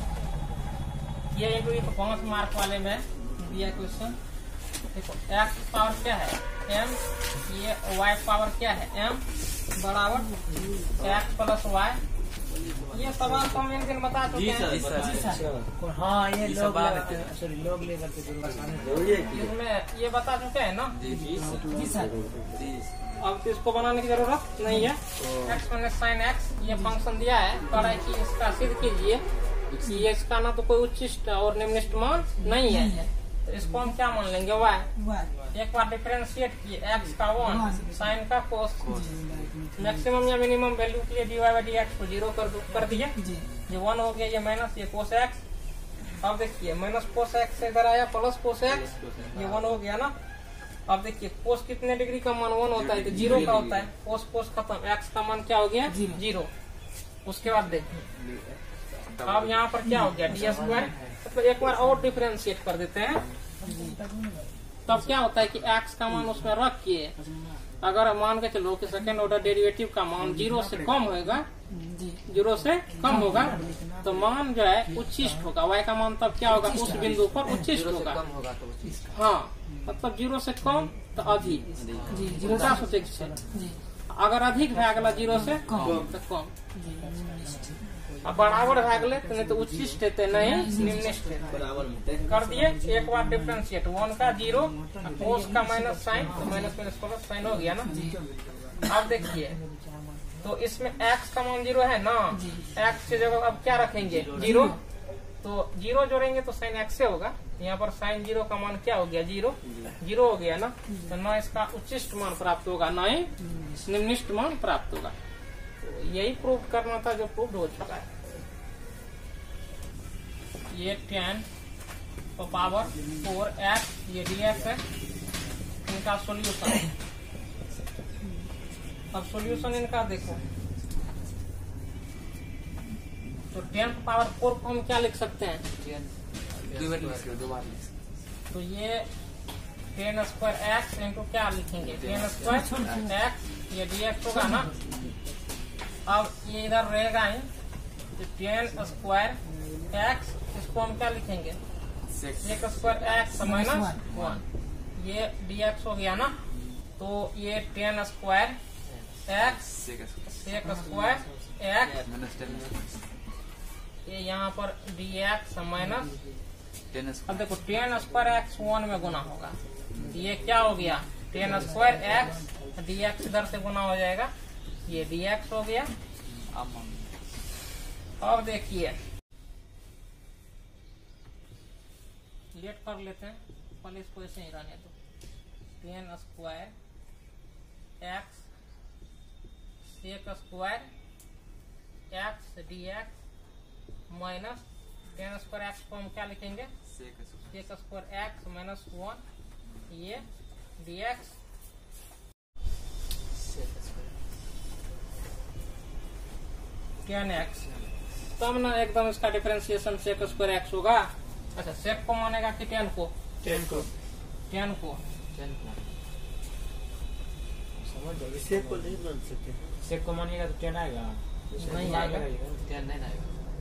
ये एक 5 मार्क वाले में दिया क्वेश्चन, देखो एक्स पावर क्या है एम, ये वाई पावर क्या है एम बराबर एक्स प्लस वाई। ये सवाल तो हम एक दिन बता चुके हैं। हाँ ये लोग लेकर इसमें ये बता चुके हैं ना जी सर। अब तो इसको बनाने की जरूरत नहीं है, एक्स माइनस साइन एक्स ये फंक्शन दिया है, कड़ा कि इसका सिद्ध कीजिए कि इसका ना तो कोई उच्चिष्ट और निम्निष्ट मान नहीं है, तो इसको हम क्या मान लेंगे वाई। एक बार डिफरेंशिएट किए एक्स का 1 साइन का कोस, मैक्सिमम या मिनिमम वैल्यू के लिए d y by d x को 0 कर दिए, ये 1 हो गया, ये माइनस ये कोस एक्स। अब देखिए माइनस कोस एक्स से इधर आया प्लस कोस एक्स, ये 1 हो गया ना। अब देखिए कोस कितने डिग्री का मान 1 होता है तो 0 का होता है, कोस कोस खत्म, एक्स का मान क्या हो गया 0। उसके बाद देखिए अब यहाँ पर क्या हो गया डी स्क्वायर, तो एक बार और डिफरेंशिएट कर देते हैं, तब क्या होता है कि एक्स का मान उसमें रख के अगर मान के चलो कि सेकेंड ऑर्डर डेरिवेटिव का मान 0 से कम होगा, 0 से कम होगा तो मान जो है उच्चिष्ट होगा, y का मान तब क्या होगा उस बिंदु पर उच्चिष्ट होगा। हाँ मतलब 0 से कम तो अधिक, उल्टा सोचे अगर अधिक है अगला 0 से कम तो कम, अब बराबर भाग ले तो नहीं तो उच्चिष्ट है नहीं निम्निष्ट कर दिए। एक बार डिफरेंशिएट 1 का 0 कोस का माइनस साइन, तो माइनस माइनस प्लस साइन हो गया ना। अब देखिए तो इसमें x का मान 0 है ना, x की जगह अब क्या रखेंगे 0, तो 0 जोड़ेंगे तो साइन x से होगा, यहाँ पर साइन 0 का मान क्या हो गया 0 हो गया ना, तो न इसका उच्चिष्ट मान प्राप्त होगा न ही निम्निष्ट मान प्राप्त होगा। तो यही प्रूव करना था जो प्रूव हो चुका है। ये 10 तो पावर 4x ये dx है, इनका सॉल्यूशन। अब सॉल्यूशन इनका देखो तो 10 पावर 4 को हम क्या लिख सकते हैं, तो ये 10 स्क्वायर एक्स इंटू क्या लिखेंगे 10 स्क्वायर एक्स, ये dx होगा ना। अब ये इधर रहेगा ही 10 स्क्वायर एक्स, इसको हम क्या लिखेंगे, सेक स्क्वायर एक्स माइनस 1, ये dx हो गया ना। तो ये 10 square x sec square x, ये यहाँ पर dx माइनस 10। अब देखो 10 स्क्वायर एक्स 1 में गुना होगा, ये क्या हो गया 10 स्क्वायर एक्स, dx इधर से गुना हो जाएगा, ये dx हो गया। अब देखिए लेट कर लेते हैं, पहले इसको ऐसे ही रहने दो। 10 square x sec square x dx minus 10 square x को हम क्या लिखेंगे, सेक स्क्वायर एक्स माइनस 1, ये dx। x तब ना एकदम इसका डिफरेंशिएशन सेक स्क्वायर एक्स होगा। अच्छा सेक को मानेगा कि 10 को, 10 को समझ जाओगे। सेक को नहीं मान सकते, सेक को मानिएगा तो 10 आएगा, नहीं आएगा, 10 नहीं आएगा।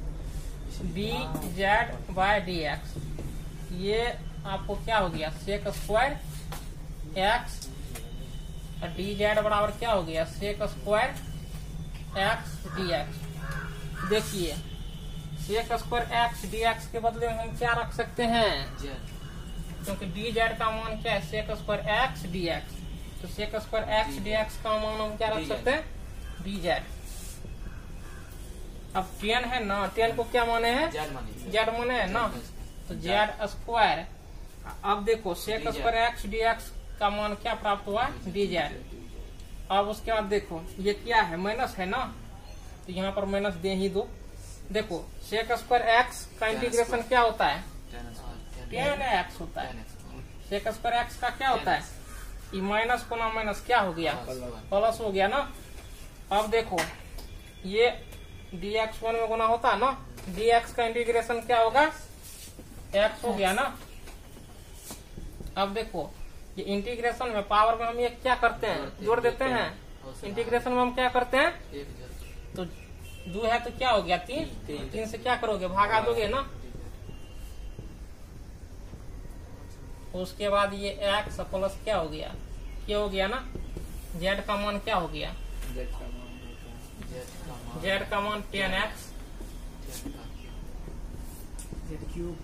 dz बाय dx, ये आपको क्या हो गया सेक स्क्वायर एक्स, और dz बराबर क्या हो गया सेक स्क्वायर एक्स dx। देखिए सेक स्क्वायर एक्स dx के बदले में हम क्या रख सकते हैं, क्योंकि dz का मान क्या है सेक स्क्वायर एक्स dx, तो सेक स्क्वायर एक्स dx का मान हम क्या रख सकते हैं dz। अब 10 है ना, 10 को क्या माने हैं, z माने है ना, तो z स्क्वायर। अब देखो सेक स्क्वायर एक्स dx का मान क्या प्राप्त हुआ dz। अब उसके बाद देखो ये क्या है माइनस है ना, तो यहाँ पर माइनस दे ही दो। देखो सेक स्क्वायर एक्स का इंटीग्रेशन क्या होता है 10x होता है, सेक स्क्वायर एक्स का क्या होता है, ये माइनस को ना माइनस क्या हो गया प्लस हो गया ना। अब देखो ये dx 1 में गुना होता है ना, dx का इंटीग्रेशन क्या होगा x हो गया ना। अब देखो ये इंटीग्रेशन में पावर में हम ये क्या करते हैं जोड़ देते हैं, इंटीग्रेशन में हम क्या करते हैं, तो 2 है तो क्या हो गया 3 से क्या करोगे भागा दोगे ना। उसके बाद ये x प्लस क्या हो गया, क्या हो गया ना, z का मान क्या हो गया, z का मान 10x क्यूब।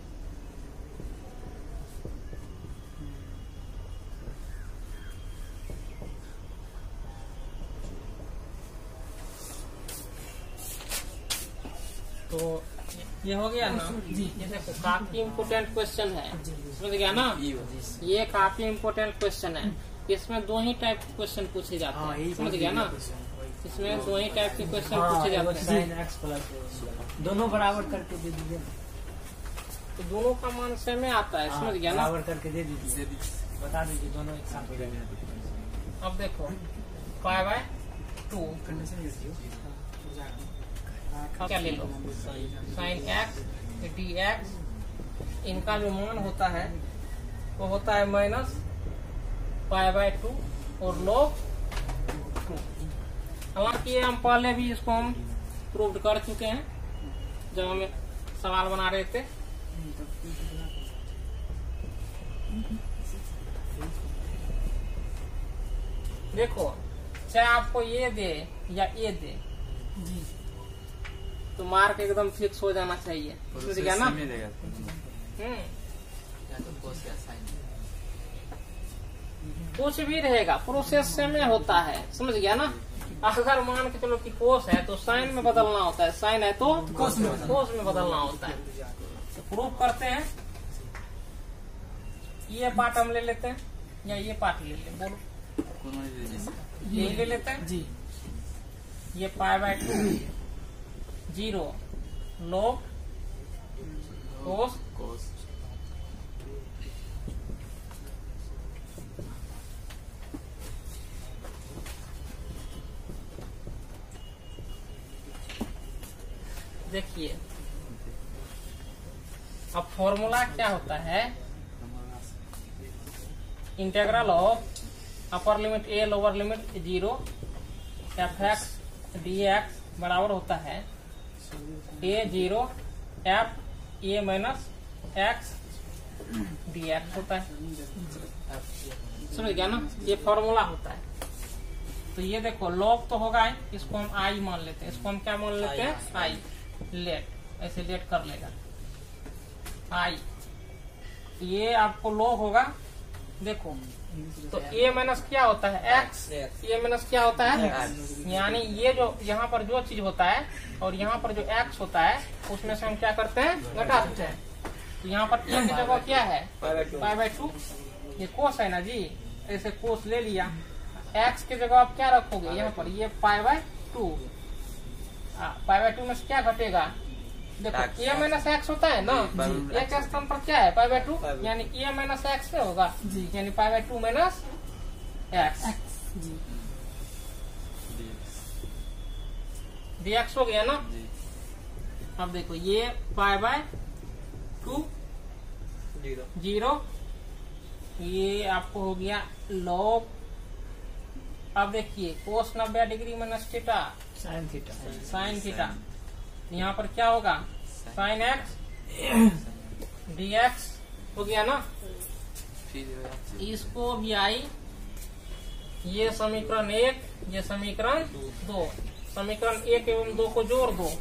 तो ये हो गया ना जी। ये देखो काफी इम्पोर्टेंट क्वेश्चन है, समझ गया ना, ये काफी इम्पोर्टेंट क्वेश्चन है। इसमें 2 ही टाइप के क्वेश्चन पूछे जाते हैं, समझ गया ना, इसमें 2 ही टाइप के क्वेश्चन पूछे जाते हैं। दोनों बराबर करके दे दीजिए, तो दोनों का मान सेम आता है, समझ गया ना, बराबर करके दे दीजिए, बता दीजिए दोनों एक साथ। अब देखो 5/2 क्या ले लो साइन एक्स dx, इनका जो मान होता है वो होता है माइनस π/2 और log 2। हालांकि हम पहले भी इसको हम प्रूव कर चुके हैं जब हमें सवाल बना रहे थे। देखो चाहे आपको ये दे या ये दे तो मार्क एकदम फिक्स हो जाना चाहिए, समझ गया ना। कुछ भी रहेगा प्रोसेस से में होता है, समझ गया ना। अगर मान के चलो कि कोस है तो साइन में बदलना होता है, साइन है तो कोस में बदलना होता है। तो प्रूफ करते हैं, ये पार्ट हम ले लेते हैं या ये पार्ट ले लेते, बोलो ये ले लेते हैं जी। ये π/2 0 log cos देखिए अब फॉर्मूला क्या होता है, integral of upper limit a lower limit 0 fx dx बराबर होता है A0 F A minus x d x होता है। समझ गया ना, ये फॉर्मूला होता है। तो ये देखो लॉग तो होगा ही, इसको हम आई मान लेते हैं, इसको हम क्या मान लेते हैं आई, लेट, ऐसे लेट कर लेगा आई, ये आपको लॉग होगा। देखो तो ए माइनस क्या होता है एक्स, ए माइनस क्या होता है, यानी ये जो यहाँ पर जो चीज होता है और यहाँ पर जो एक्स होता है उसमें से हम क्या करते हैं घटा देते हैं। तो यहाँ पर ए की जगह क्या है π/2, ये कोस है ना जी, ऐसे कोस ले लिया। एक्स की जगह आप क्या रखोगे यहाँ पर, ये π/2, π/2 में से क्या घटेगा, देखो ए माइनस एक्स होता है ना, एक के स्थान पर क्या है π/2, यानी ए माइनस एक्स से होगा, यानी π/2 माइनस एक्स dx हो गया ना। अब देखो ये π/2 0, ये आपको हो गया log। अब देखिए cos 90 degree minus theta sine theta, यहाँ पर क्या होगा साइन एक्स dx हो गया ना। इसको भी आई, ये समीकरण 1, ये समीकरण 2, समीकरण 1 एवं 2 को जोड़ दो,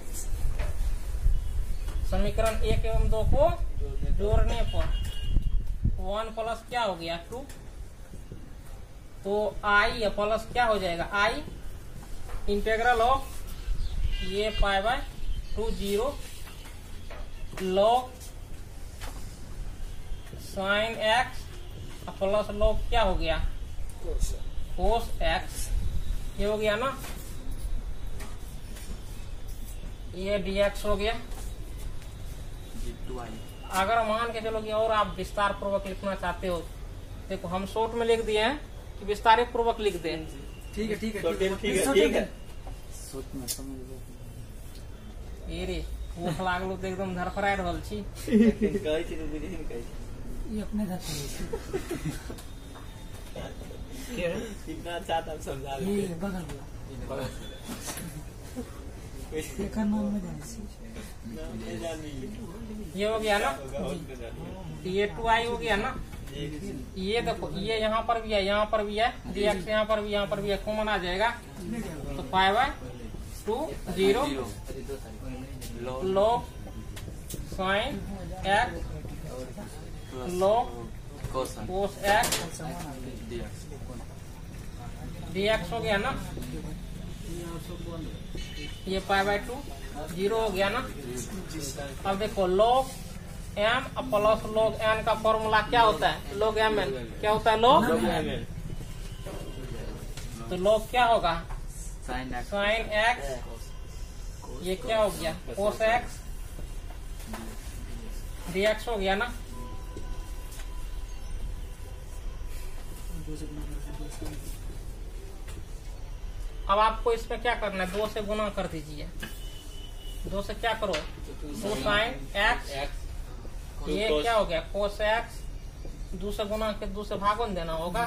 समीकरण 1 एवं 2 को जोड़ने पर 1 प्लस क्या हो गया 2, तो आई प्लस क्या हो जाएगा आई इंटेग्रल ऑफ ये π/2 0 log sine x plus log क्या हो गया कोस एक्स, ये हो गया ना, ये dx हो गया। अगर मान के चलो कि और आप विस्तार पूर्वक लिखना चाहते हो, देखो हम शॉर्ट में लिख दिए हैं कि विस्तार पूर्वक लिख दें। ठीक है ठीक है ठीक है। ये रे भूख लागलो तो एकदम धरफराए रहल छी। ये अपने घर कितना अच्छा था समझा ये बगल वाला एकर नाम में जाने छी। ये हो गया ना, ये 2i हो गया ना। ये देखो ये यहाँ पर भी है, यहाँ पर भी है, dx यहाँ पर भी है, कॉमन आ जाएगा। तो π/2 0 log sine x log cos x dx हो गया ना। ये π/2 0 हो गया ना। अब देखो log m plus log n का फॉर्मूला क्या होता है log mn, क्या होता है log mn। तो log क्या होगा साइन एक्स, ये क्या हो गया कोस एक्स dx हो गया ना। अब आपको इसमें क्या करना है, 2 से गुना कर दीजिए, 2 से क्या करो 2 साइन एक्स, ये क्या हो गया कोस एक्स, 2 से गुना के 2 से भागोन देना होगा,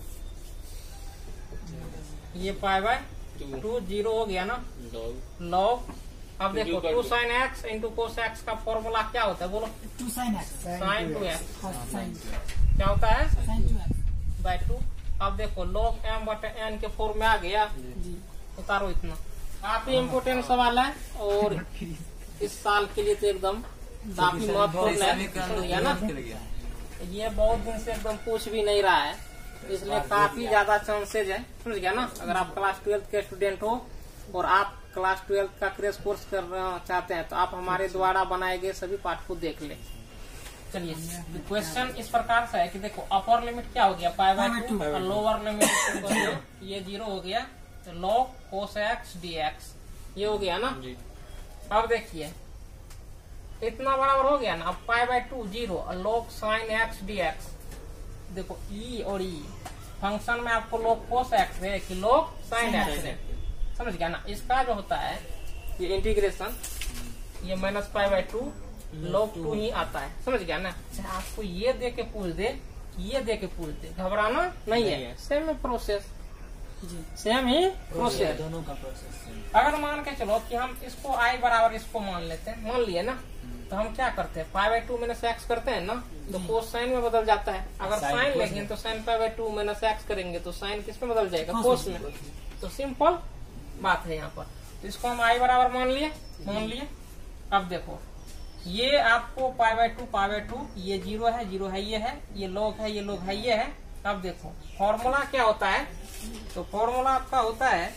ये π/2 0 हो गया ना log। अब देखो 2 sine x into cos x का फॉर्मूला क्या होता है बोलो, 2 sin x sign 2x sin क्या होता है sin 2x। अब देखो log m बटे n के फॉर्म में आ गया, उतारो इतना। काफी इम्पोर्टेंट सवाल है और इस साल के लिए तो एकदम काफी महत्वपूर्ण है ना। ये बहुत दिन से एकदम पूछ भी नहीं रहा है, इसलिए काफी ज्यादा चांसेज है, समझ गया ना। अगर आप क्लास 12 के स्टूडेंट हो और आप क्लास 12 का क्रैश कोर्स करना चाहते हैं तो आप हमारे द्वारा बनाए गए सभी पाठ को देख ले। चलिए क्वेश्चन इस प्रकार से है कि देखो अपर लिमिट क्या हो गया π/2 और लोअर लिमिट ये 0 हो गया, तो log cos x dx ये हो गया ना। अब देखिए इतना बराबर हो गया ना, अब π/2 0 और log sin x dx, देखो e और e फंक्शन में आपको log cos x है कि log sin x है, समझ गया ना। इसका जो होता है ये इंटीग्रेशन, ये -π/2 log 2 ही आता है, समझ गया ना। आपको ये दे के पूछ दे, ये दे के पूछ दे, घबराना नहीं है, सेम प्रोसेस। जी सेम ही प्रोसेस। दोनों का प्रोसेस अगर मान के चलो कि हम इसको आई बराबर इसको मान लेते हैं, मान लिए ना, तो हम क्या करते हैं, पाई बाई 2 माइनस एक्स करते हैं ना, तो कोस साइन में बदल जाता है। अगर साइन साइन कोस लेंगे में। तो sine pi by 2 minus x करेंगे तो साइन किस में बदल जाएगा, कोस कोस में। में। तो सिंपल बात है यहाँ पर। तो इसको हम आई बराबर मान लिए। अब देखो ये आपको पाई बाई 2 ये जीरो है ये लॉग है ये है। अब देखो फॉर्मूला क्या होता है, तो फॉर्मूला आपका होता है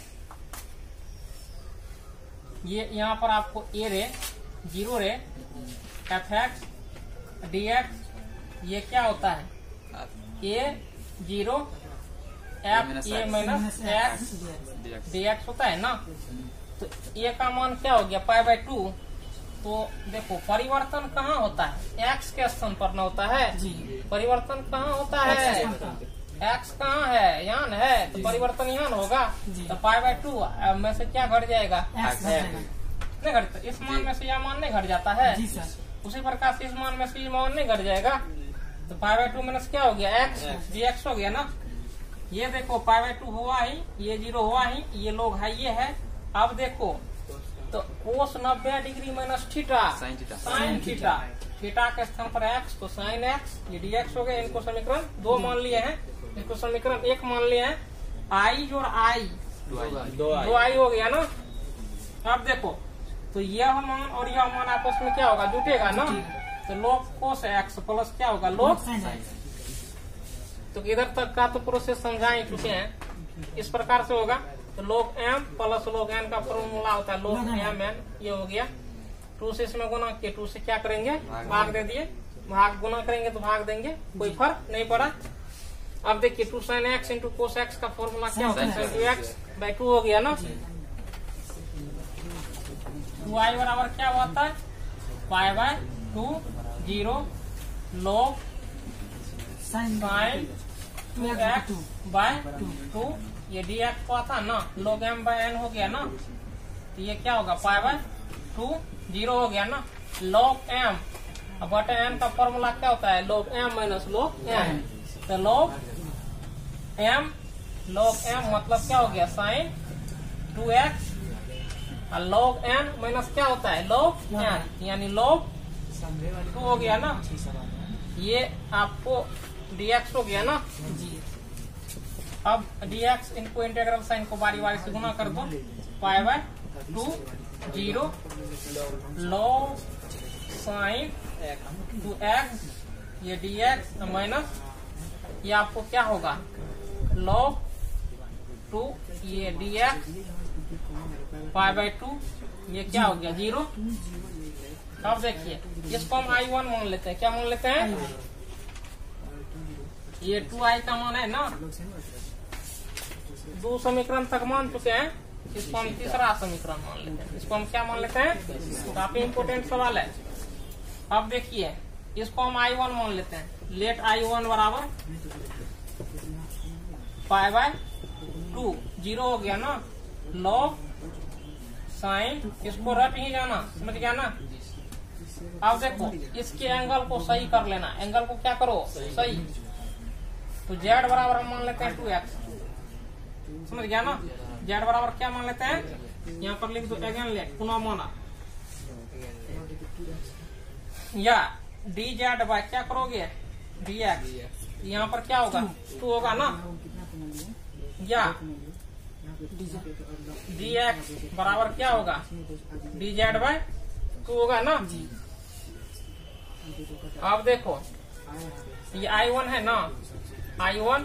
ये यहाँ पर आपको ए रे जीरो रे एफ एक्स डी एक्स, ये क्या होता है a zero f a minus x d x होता है ना। तो ए का मान क्या हो गया पाई बाई 2। तो देखो परिवर्तन कहाँ होता है, एक्स के स्थान पर न होता है, जी परिवर्तन कहाँ होता है, एक्स कहाँ है, यहाँ है, तो परिवर्तन यहाँ होगा। जी। तो पाई बाई 2 में से क्या घट जाएगा, एक्स घट जाएगा। नहीं घटता, इस मान में से यह मान नहीं घट जाता है। जी सर। उसी प्रकार से इस मान में से ये मान नहीं घट जाएगा। तो पाई बाई 2 माइनस क्या हो गया, एक्स डी एक्स हो गया ना। ये देखो पाई बाई 2 हुआ ही, ये जीरो हुआ ही, ये लोग है ये है। अब देखो तो cos 90 degree minus theta sine theta, theta के स्थान पर एक्स तो साइन एक्स, ये डी एक्स हो गया। इनको समीकरण 2 मान लिए हैं, इसको समीकरण 1 मान लिए हैं। आई और आई दो आई हो गया ना। अब देखो तो यह मान और यह मान आपस में क्या होगा, जुटेगा ना। तो log cos x प्लस क्या होगा, log साइन एक्स। तो इधर तक का तो प्रोसेस समझा ही चुके हैं। इस प्रकार से होगा तो log m plus log n का फॉर्मूला होता है log m n, ये हो गया। 2 से इसमें गुना किए, 2 से क्या करेंगे, भाग दे दिए, भाग गुना करेंगे तो भाग देंगे, कोई फर्क नहीं पड़ा। अब देखिए 2 sin x इंटू कोस एक्स का फॉर्मूला क्या होता है, sin 2x बाई 2 हो गया ना। 2i बराबर क्या होता है, pi by 2 zero log sine sine 2x by 2, ये dx को आता ना, log m बाय n हो गया ना। तो ये क्या होगा, पाई बाय 2 जीरो हो गया ना, log m अब बटे n का फॉर्मूला क्या होता है, log m minus log n। तो log m मतलब क्या हो गया, साइन 2x और log n माइनस क्या होता है, log n, यानी log 2 हो गया ना। ये आपको dx हो गया ना। जी अब dx इनको इंटीग्रल साइन को बारी बारी से गुना कर दो, pi by 2 zero log sine 2x, ये dx माइनस ये आपको क्या होगा, log 2, ये dx पाई बाय 2, ये क्या हो गया, जीरो। अब देखिए इसको हम I1 मान लेते हैं, क्या मान लेते हैं, ये 2i का मान है ना। 2 समीकरण तक मान चुके हैं, इसको हम तीसरा समीकरण मान लेते हैं। इसको हम क्या मान लेते हैं, काफी इम्पोर्टेंट सवाल है। अब देखिए इसको हम I1 मान लेते हैं, लेट I1 बराबर पाई बाय 2 जीरो हो गया ना, log साइन, इसको रट ही जाना, समझ गया ना। अब देखो इसके एंगल को सही कर लेना, एंगल को क्या करो, सही। तो z बराबर हम मान लेते हैं 2x, समझ गया ना। z बराबर क्या मान लेते हैं, यहाँ पर लिख दो अगेन लेट, पुनः माना, या dz बाय क्या करोगे, dx, यहाँ पर क्या होगा, 2 होगा ना, या dx बराबर क्या होगा, dz बाय 2 होगा ना। अब देखो ये I1 है ना, I1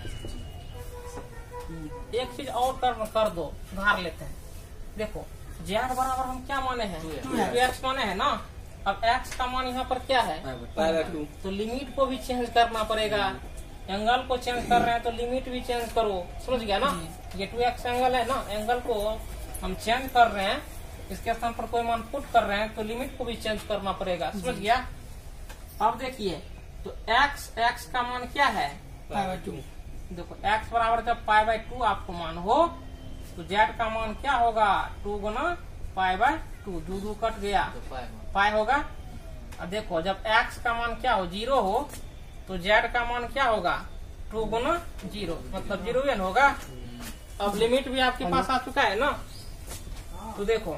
एक चीज और कर दो, सुधार लेते हैं। देखो z बराबर हम क्या माने हैं, 2x माने हैं ना। अब x का मान यहाँ पर क्या है, तो लिमिट को भी चेंज करना पड़ेगा, एंगल को चेंज कर रहे हैं तो लिमिट भी चेंज करो, समझ गया ना। ये 2x एंगल है ना, एंगल को हम चेंज कर रहे हैं, इसके स्थान पर कोई मान पुट कर रहे हैं तो लिमिट को भी चेंज करना पड़ेगा, समझ गया। अब देखिए तो x का मान क्या है, पाई बाय 2। देखो x बराबर जब पाई बाय 2 आपको मान हो तो z का मान क्या होगा, 2 गुना पाई बाय 2, 2 कट गया, पाई होगा। अब देखो जब x का मान क्या हो, जीरो हो, तो z का मान क्या होगा, 2 गुना जीरो मतलब 0 होगा। अब लिमिट भी आपके पास आ चुका है ना। तो देखो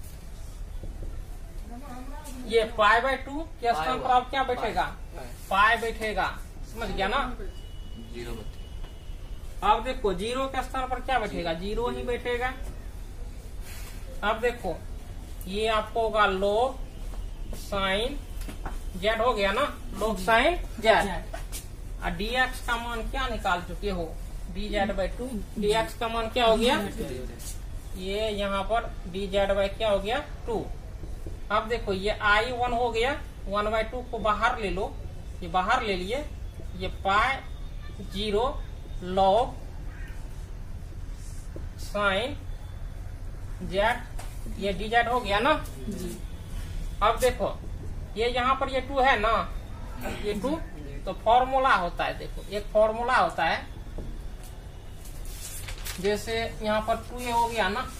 ये π/2 के स्थान पर अब क्या बैठेगा, पाई बैठेगा, समझ गया ना। 0 अब देखो 0 के स्थान पर क्या बैठेगा, 0 ही बैठेगा। अब देखो ये आपको होगा log sin z हो गया ना, log sin z। और dx का मान क्या निकाल चुके हो, dz/2। dx का मान क्या हो गया, ये यहाँ पर dz क्या हो गया 2। अब देखो ये I1 हो गया, 1/2 को बाहर ले लो, ये बाहर ले लिए, ये π/0 log sin z, ये dz हो गया ना। अब देखो ये यहाँ पर ये 2 है ना, ये 2 तो फॉर्मूला होता है। देखो एक फॉर्मूला होता है, जैसे यहाँ पर 2 ये हो गया ना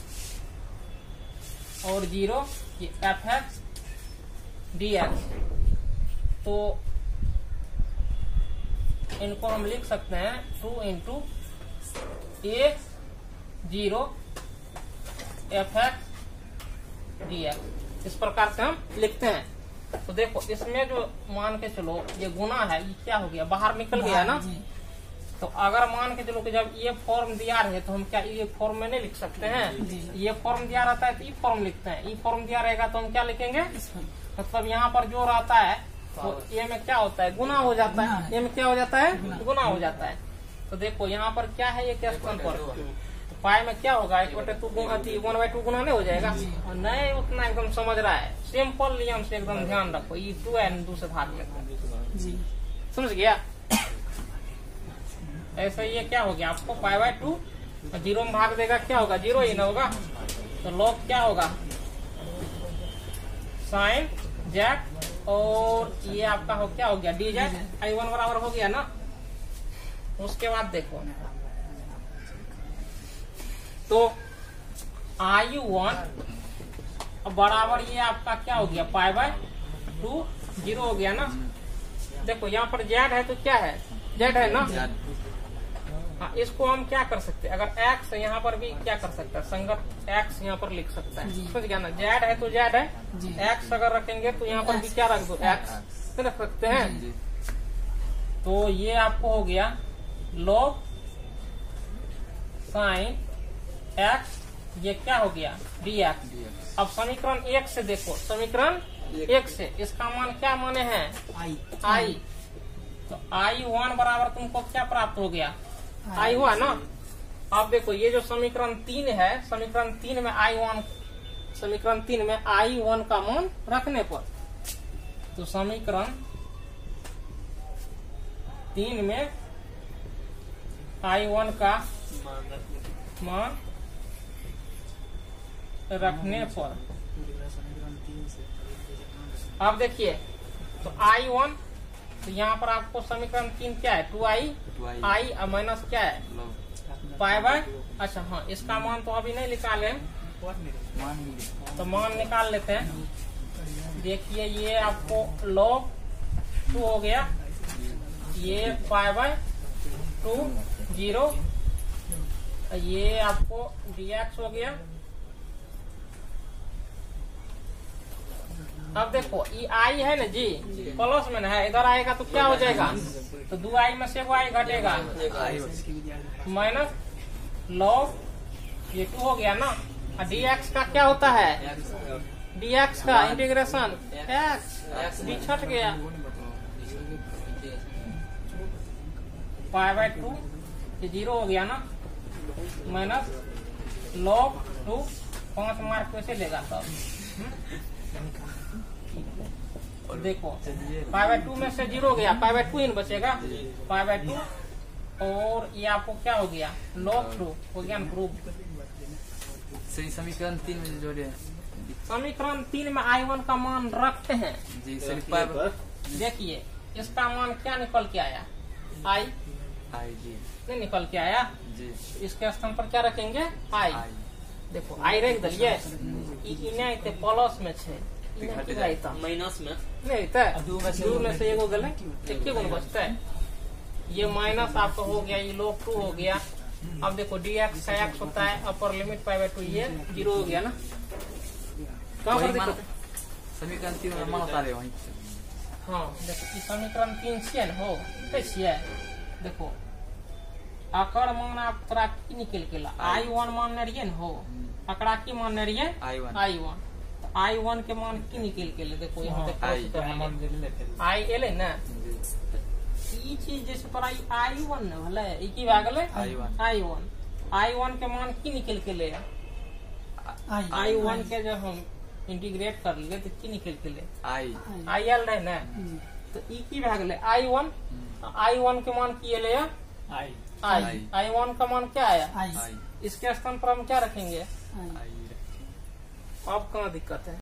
और 0 ये fx dx, तो इनको हम लिख सकते हैं 2 × a0 fx dx, इस प्रकार से हम लिखते हैं। तो देखो इसमें जो मान के चलो ये गुना है, ये क्या हो गया, बाहर निकल गया ना। तो अगर मान के चलो कि जब ये फॉर्म दिया रहे तो हम क्या ये फॉर्म में नहीं लिख सकते हैं, ये फॉर्म दिया रहता है तो ये फॉर्म लिखते हैं, ये फॉर्म दिया रहेगा तो हम क्या लिखेंगे, मतलब यहाँ पर जो रहता है तो ये में क्या होता है, गुना हो जाता है, ये में क्या हो जाता है, गुना हो जाता है। तो देखो यहाँ पर क्या है, ये क्या स्थान पर तो पाई में क्या होगा, 1/2 1/2 गुना नहीं हो जाएगा, और नहीं उतना एकदम समझ रहा है, सिंपल नियम से एकदम ध्यान रखो, ये 2 है 2 से भाग लेते, समझ गया। ऐसे ये क्या हो गया आपको π/2 0 में भाग देगा, क्या होगा 0 ही ना होगा, तो log क्या होगा sin z, और ये आपका हो क्या हो गया dz, I1 बराबर हो गया ना। उसके बाद देखो तो I1 बराबर ये आपका क्या हो गया π/2 0 हो गया ना। देखो यहाँ पर z है तो क्या है, z है ना। हाँ, इसको हम क्या कर सकते हैं, अगर x यहाँ पर भी क्या कर सकता है, संगत x यहाँ पर लिख सकता है, समझ गया ना। z है तो z है, x अगर रखेंगे तो यहाँ पर भी क्या रख दो, x रख सकते हैं। तो ये आपको हो गया log sin x, ये क्या हो गया dx। अब समीकरण 1 से देखो, समीकरण 1 से इसका मान क्या माने हैं, I। तो I1 बराबर तुमको क्या प्राप्त हो गया, I हुआ ना। अब देखो ये जो समीकरण 3 है, समीकरण 3 में I1, समीकरण 3 में I1 का मान रखने पर, तो समीकरण 3 में I1 का मान रखने पर, अब देखिए तो I1, तो यहाँ पर आपको समीकरण 3 क्या है 2i और माइनस क्या है π/, अच्छा हाँ इसका मान तो अभी नहीं निकाले, तो मान निकाल लेते हैं। देखिए ये आपको log 2 हो गया, ये π/2 0, ये आपको dx हो गया। अब देखो ये i है ना जी, प्लस में है, इधर आएगा तो क्या हो जाएगा, तो 2i में से एगो i घटेगा, माइनस log ये 2 हो गया ना। और dx का क्या होता है, dx का इंटीग्रेशन x भी छट गया, π/2 ये 0 हो गया ना, माइनस log 2, 5 मार्क कैसे लेगा तब। और देखो π/2 में से 0 हो गया, π/2 इन बचेगा, π/2, और ये आपको क्या हो गया log 2 हो गया प्रूफ। समीकरण 3 में जोड़े, समीकरण 3 में I1 का मान रखते हैं जी। देखिए इसका मान क्या निकल के आया, I जी नहीं निकल के आया जी, इसके स्थान पर क्या रखेंगे I। देखो I रख दिलिए, प्लस में छे माइनस में नहीं रहता, 2 में से एगो गले, एक गुण बचता है। ये माइनस आपका हो गया, ये log 2 हो गया, अब देखो डी एक्स का एक्स होता है अपर लिमिट पाई बाय 2, ये 0 हो गया ना। कहाँ पर दिक्कत है? समीकरण 3 में मान उतारे वहीं। हाँ देखो इस समीकरण 3 से न हो कैसे है, देखो अकर मान आप तोरा की निकल के ला I1 मान रहिए न हो, अकड़ा की मान रहिए I1, तो I1 के मान की निकल के ले, देखो यहाँ पे आई एले ना, ई चीज जैसे तोरा I1 न भले ई की भए गेलै I1 के मान की निकल के ले, I1 के जब हम इंटीग्रेट कर लिए तो की निकल के ले आई एल रहे ना, तो ई की भए गेलै I1 के मान की एले I1 का मान क्या आया, इसके स्थान पर हम क्या रखेंगे, अब कहाँ दिक्कत है।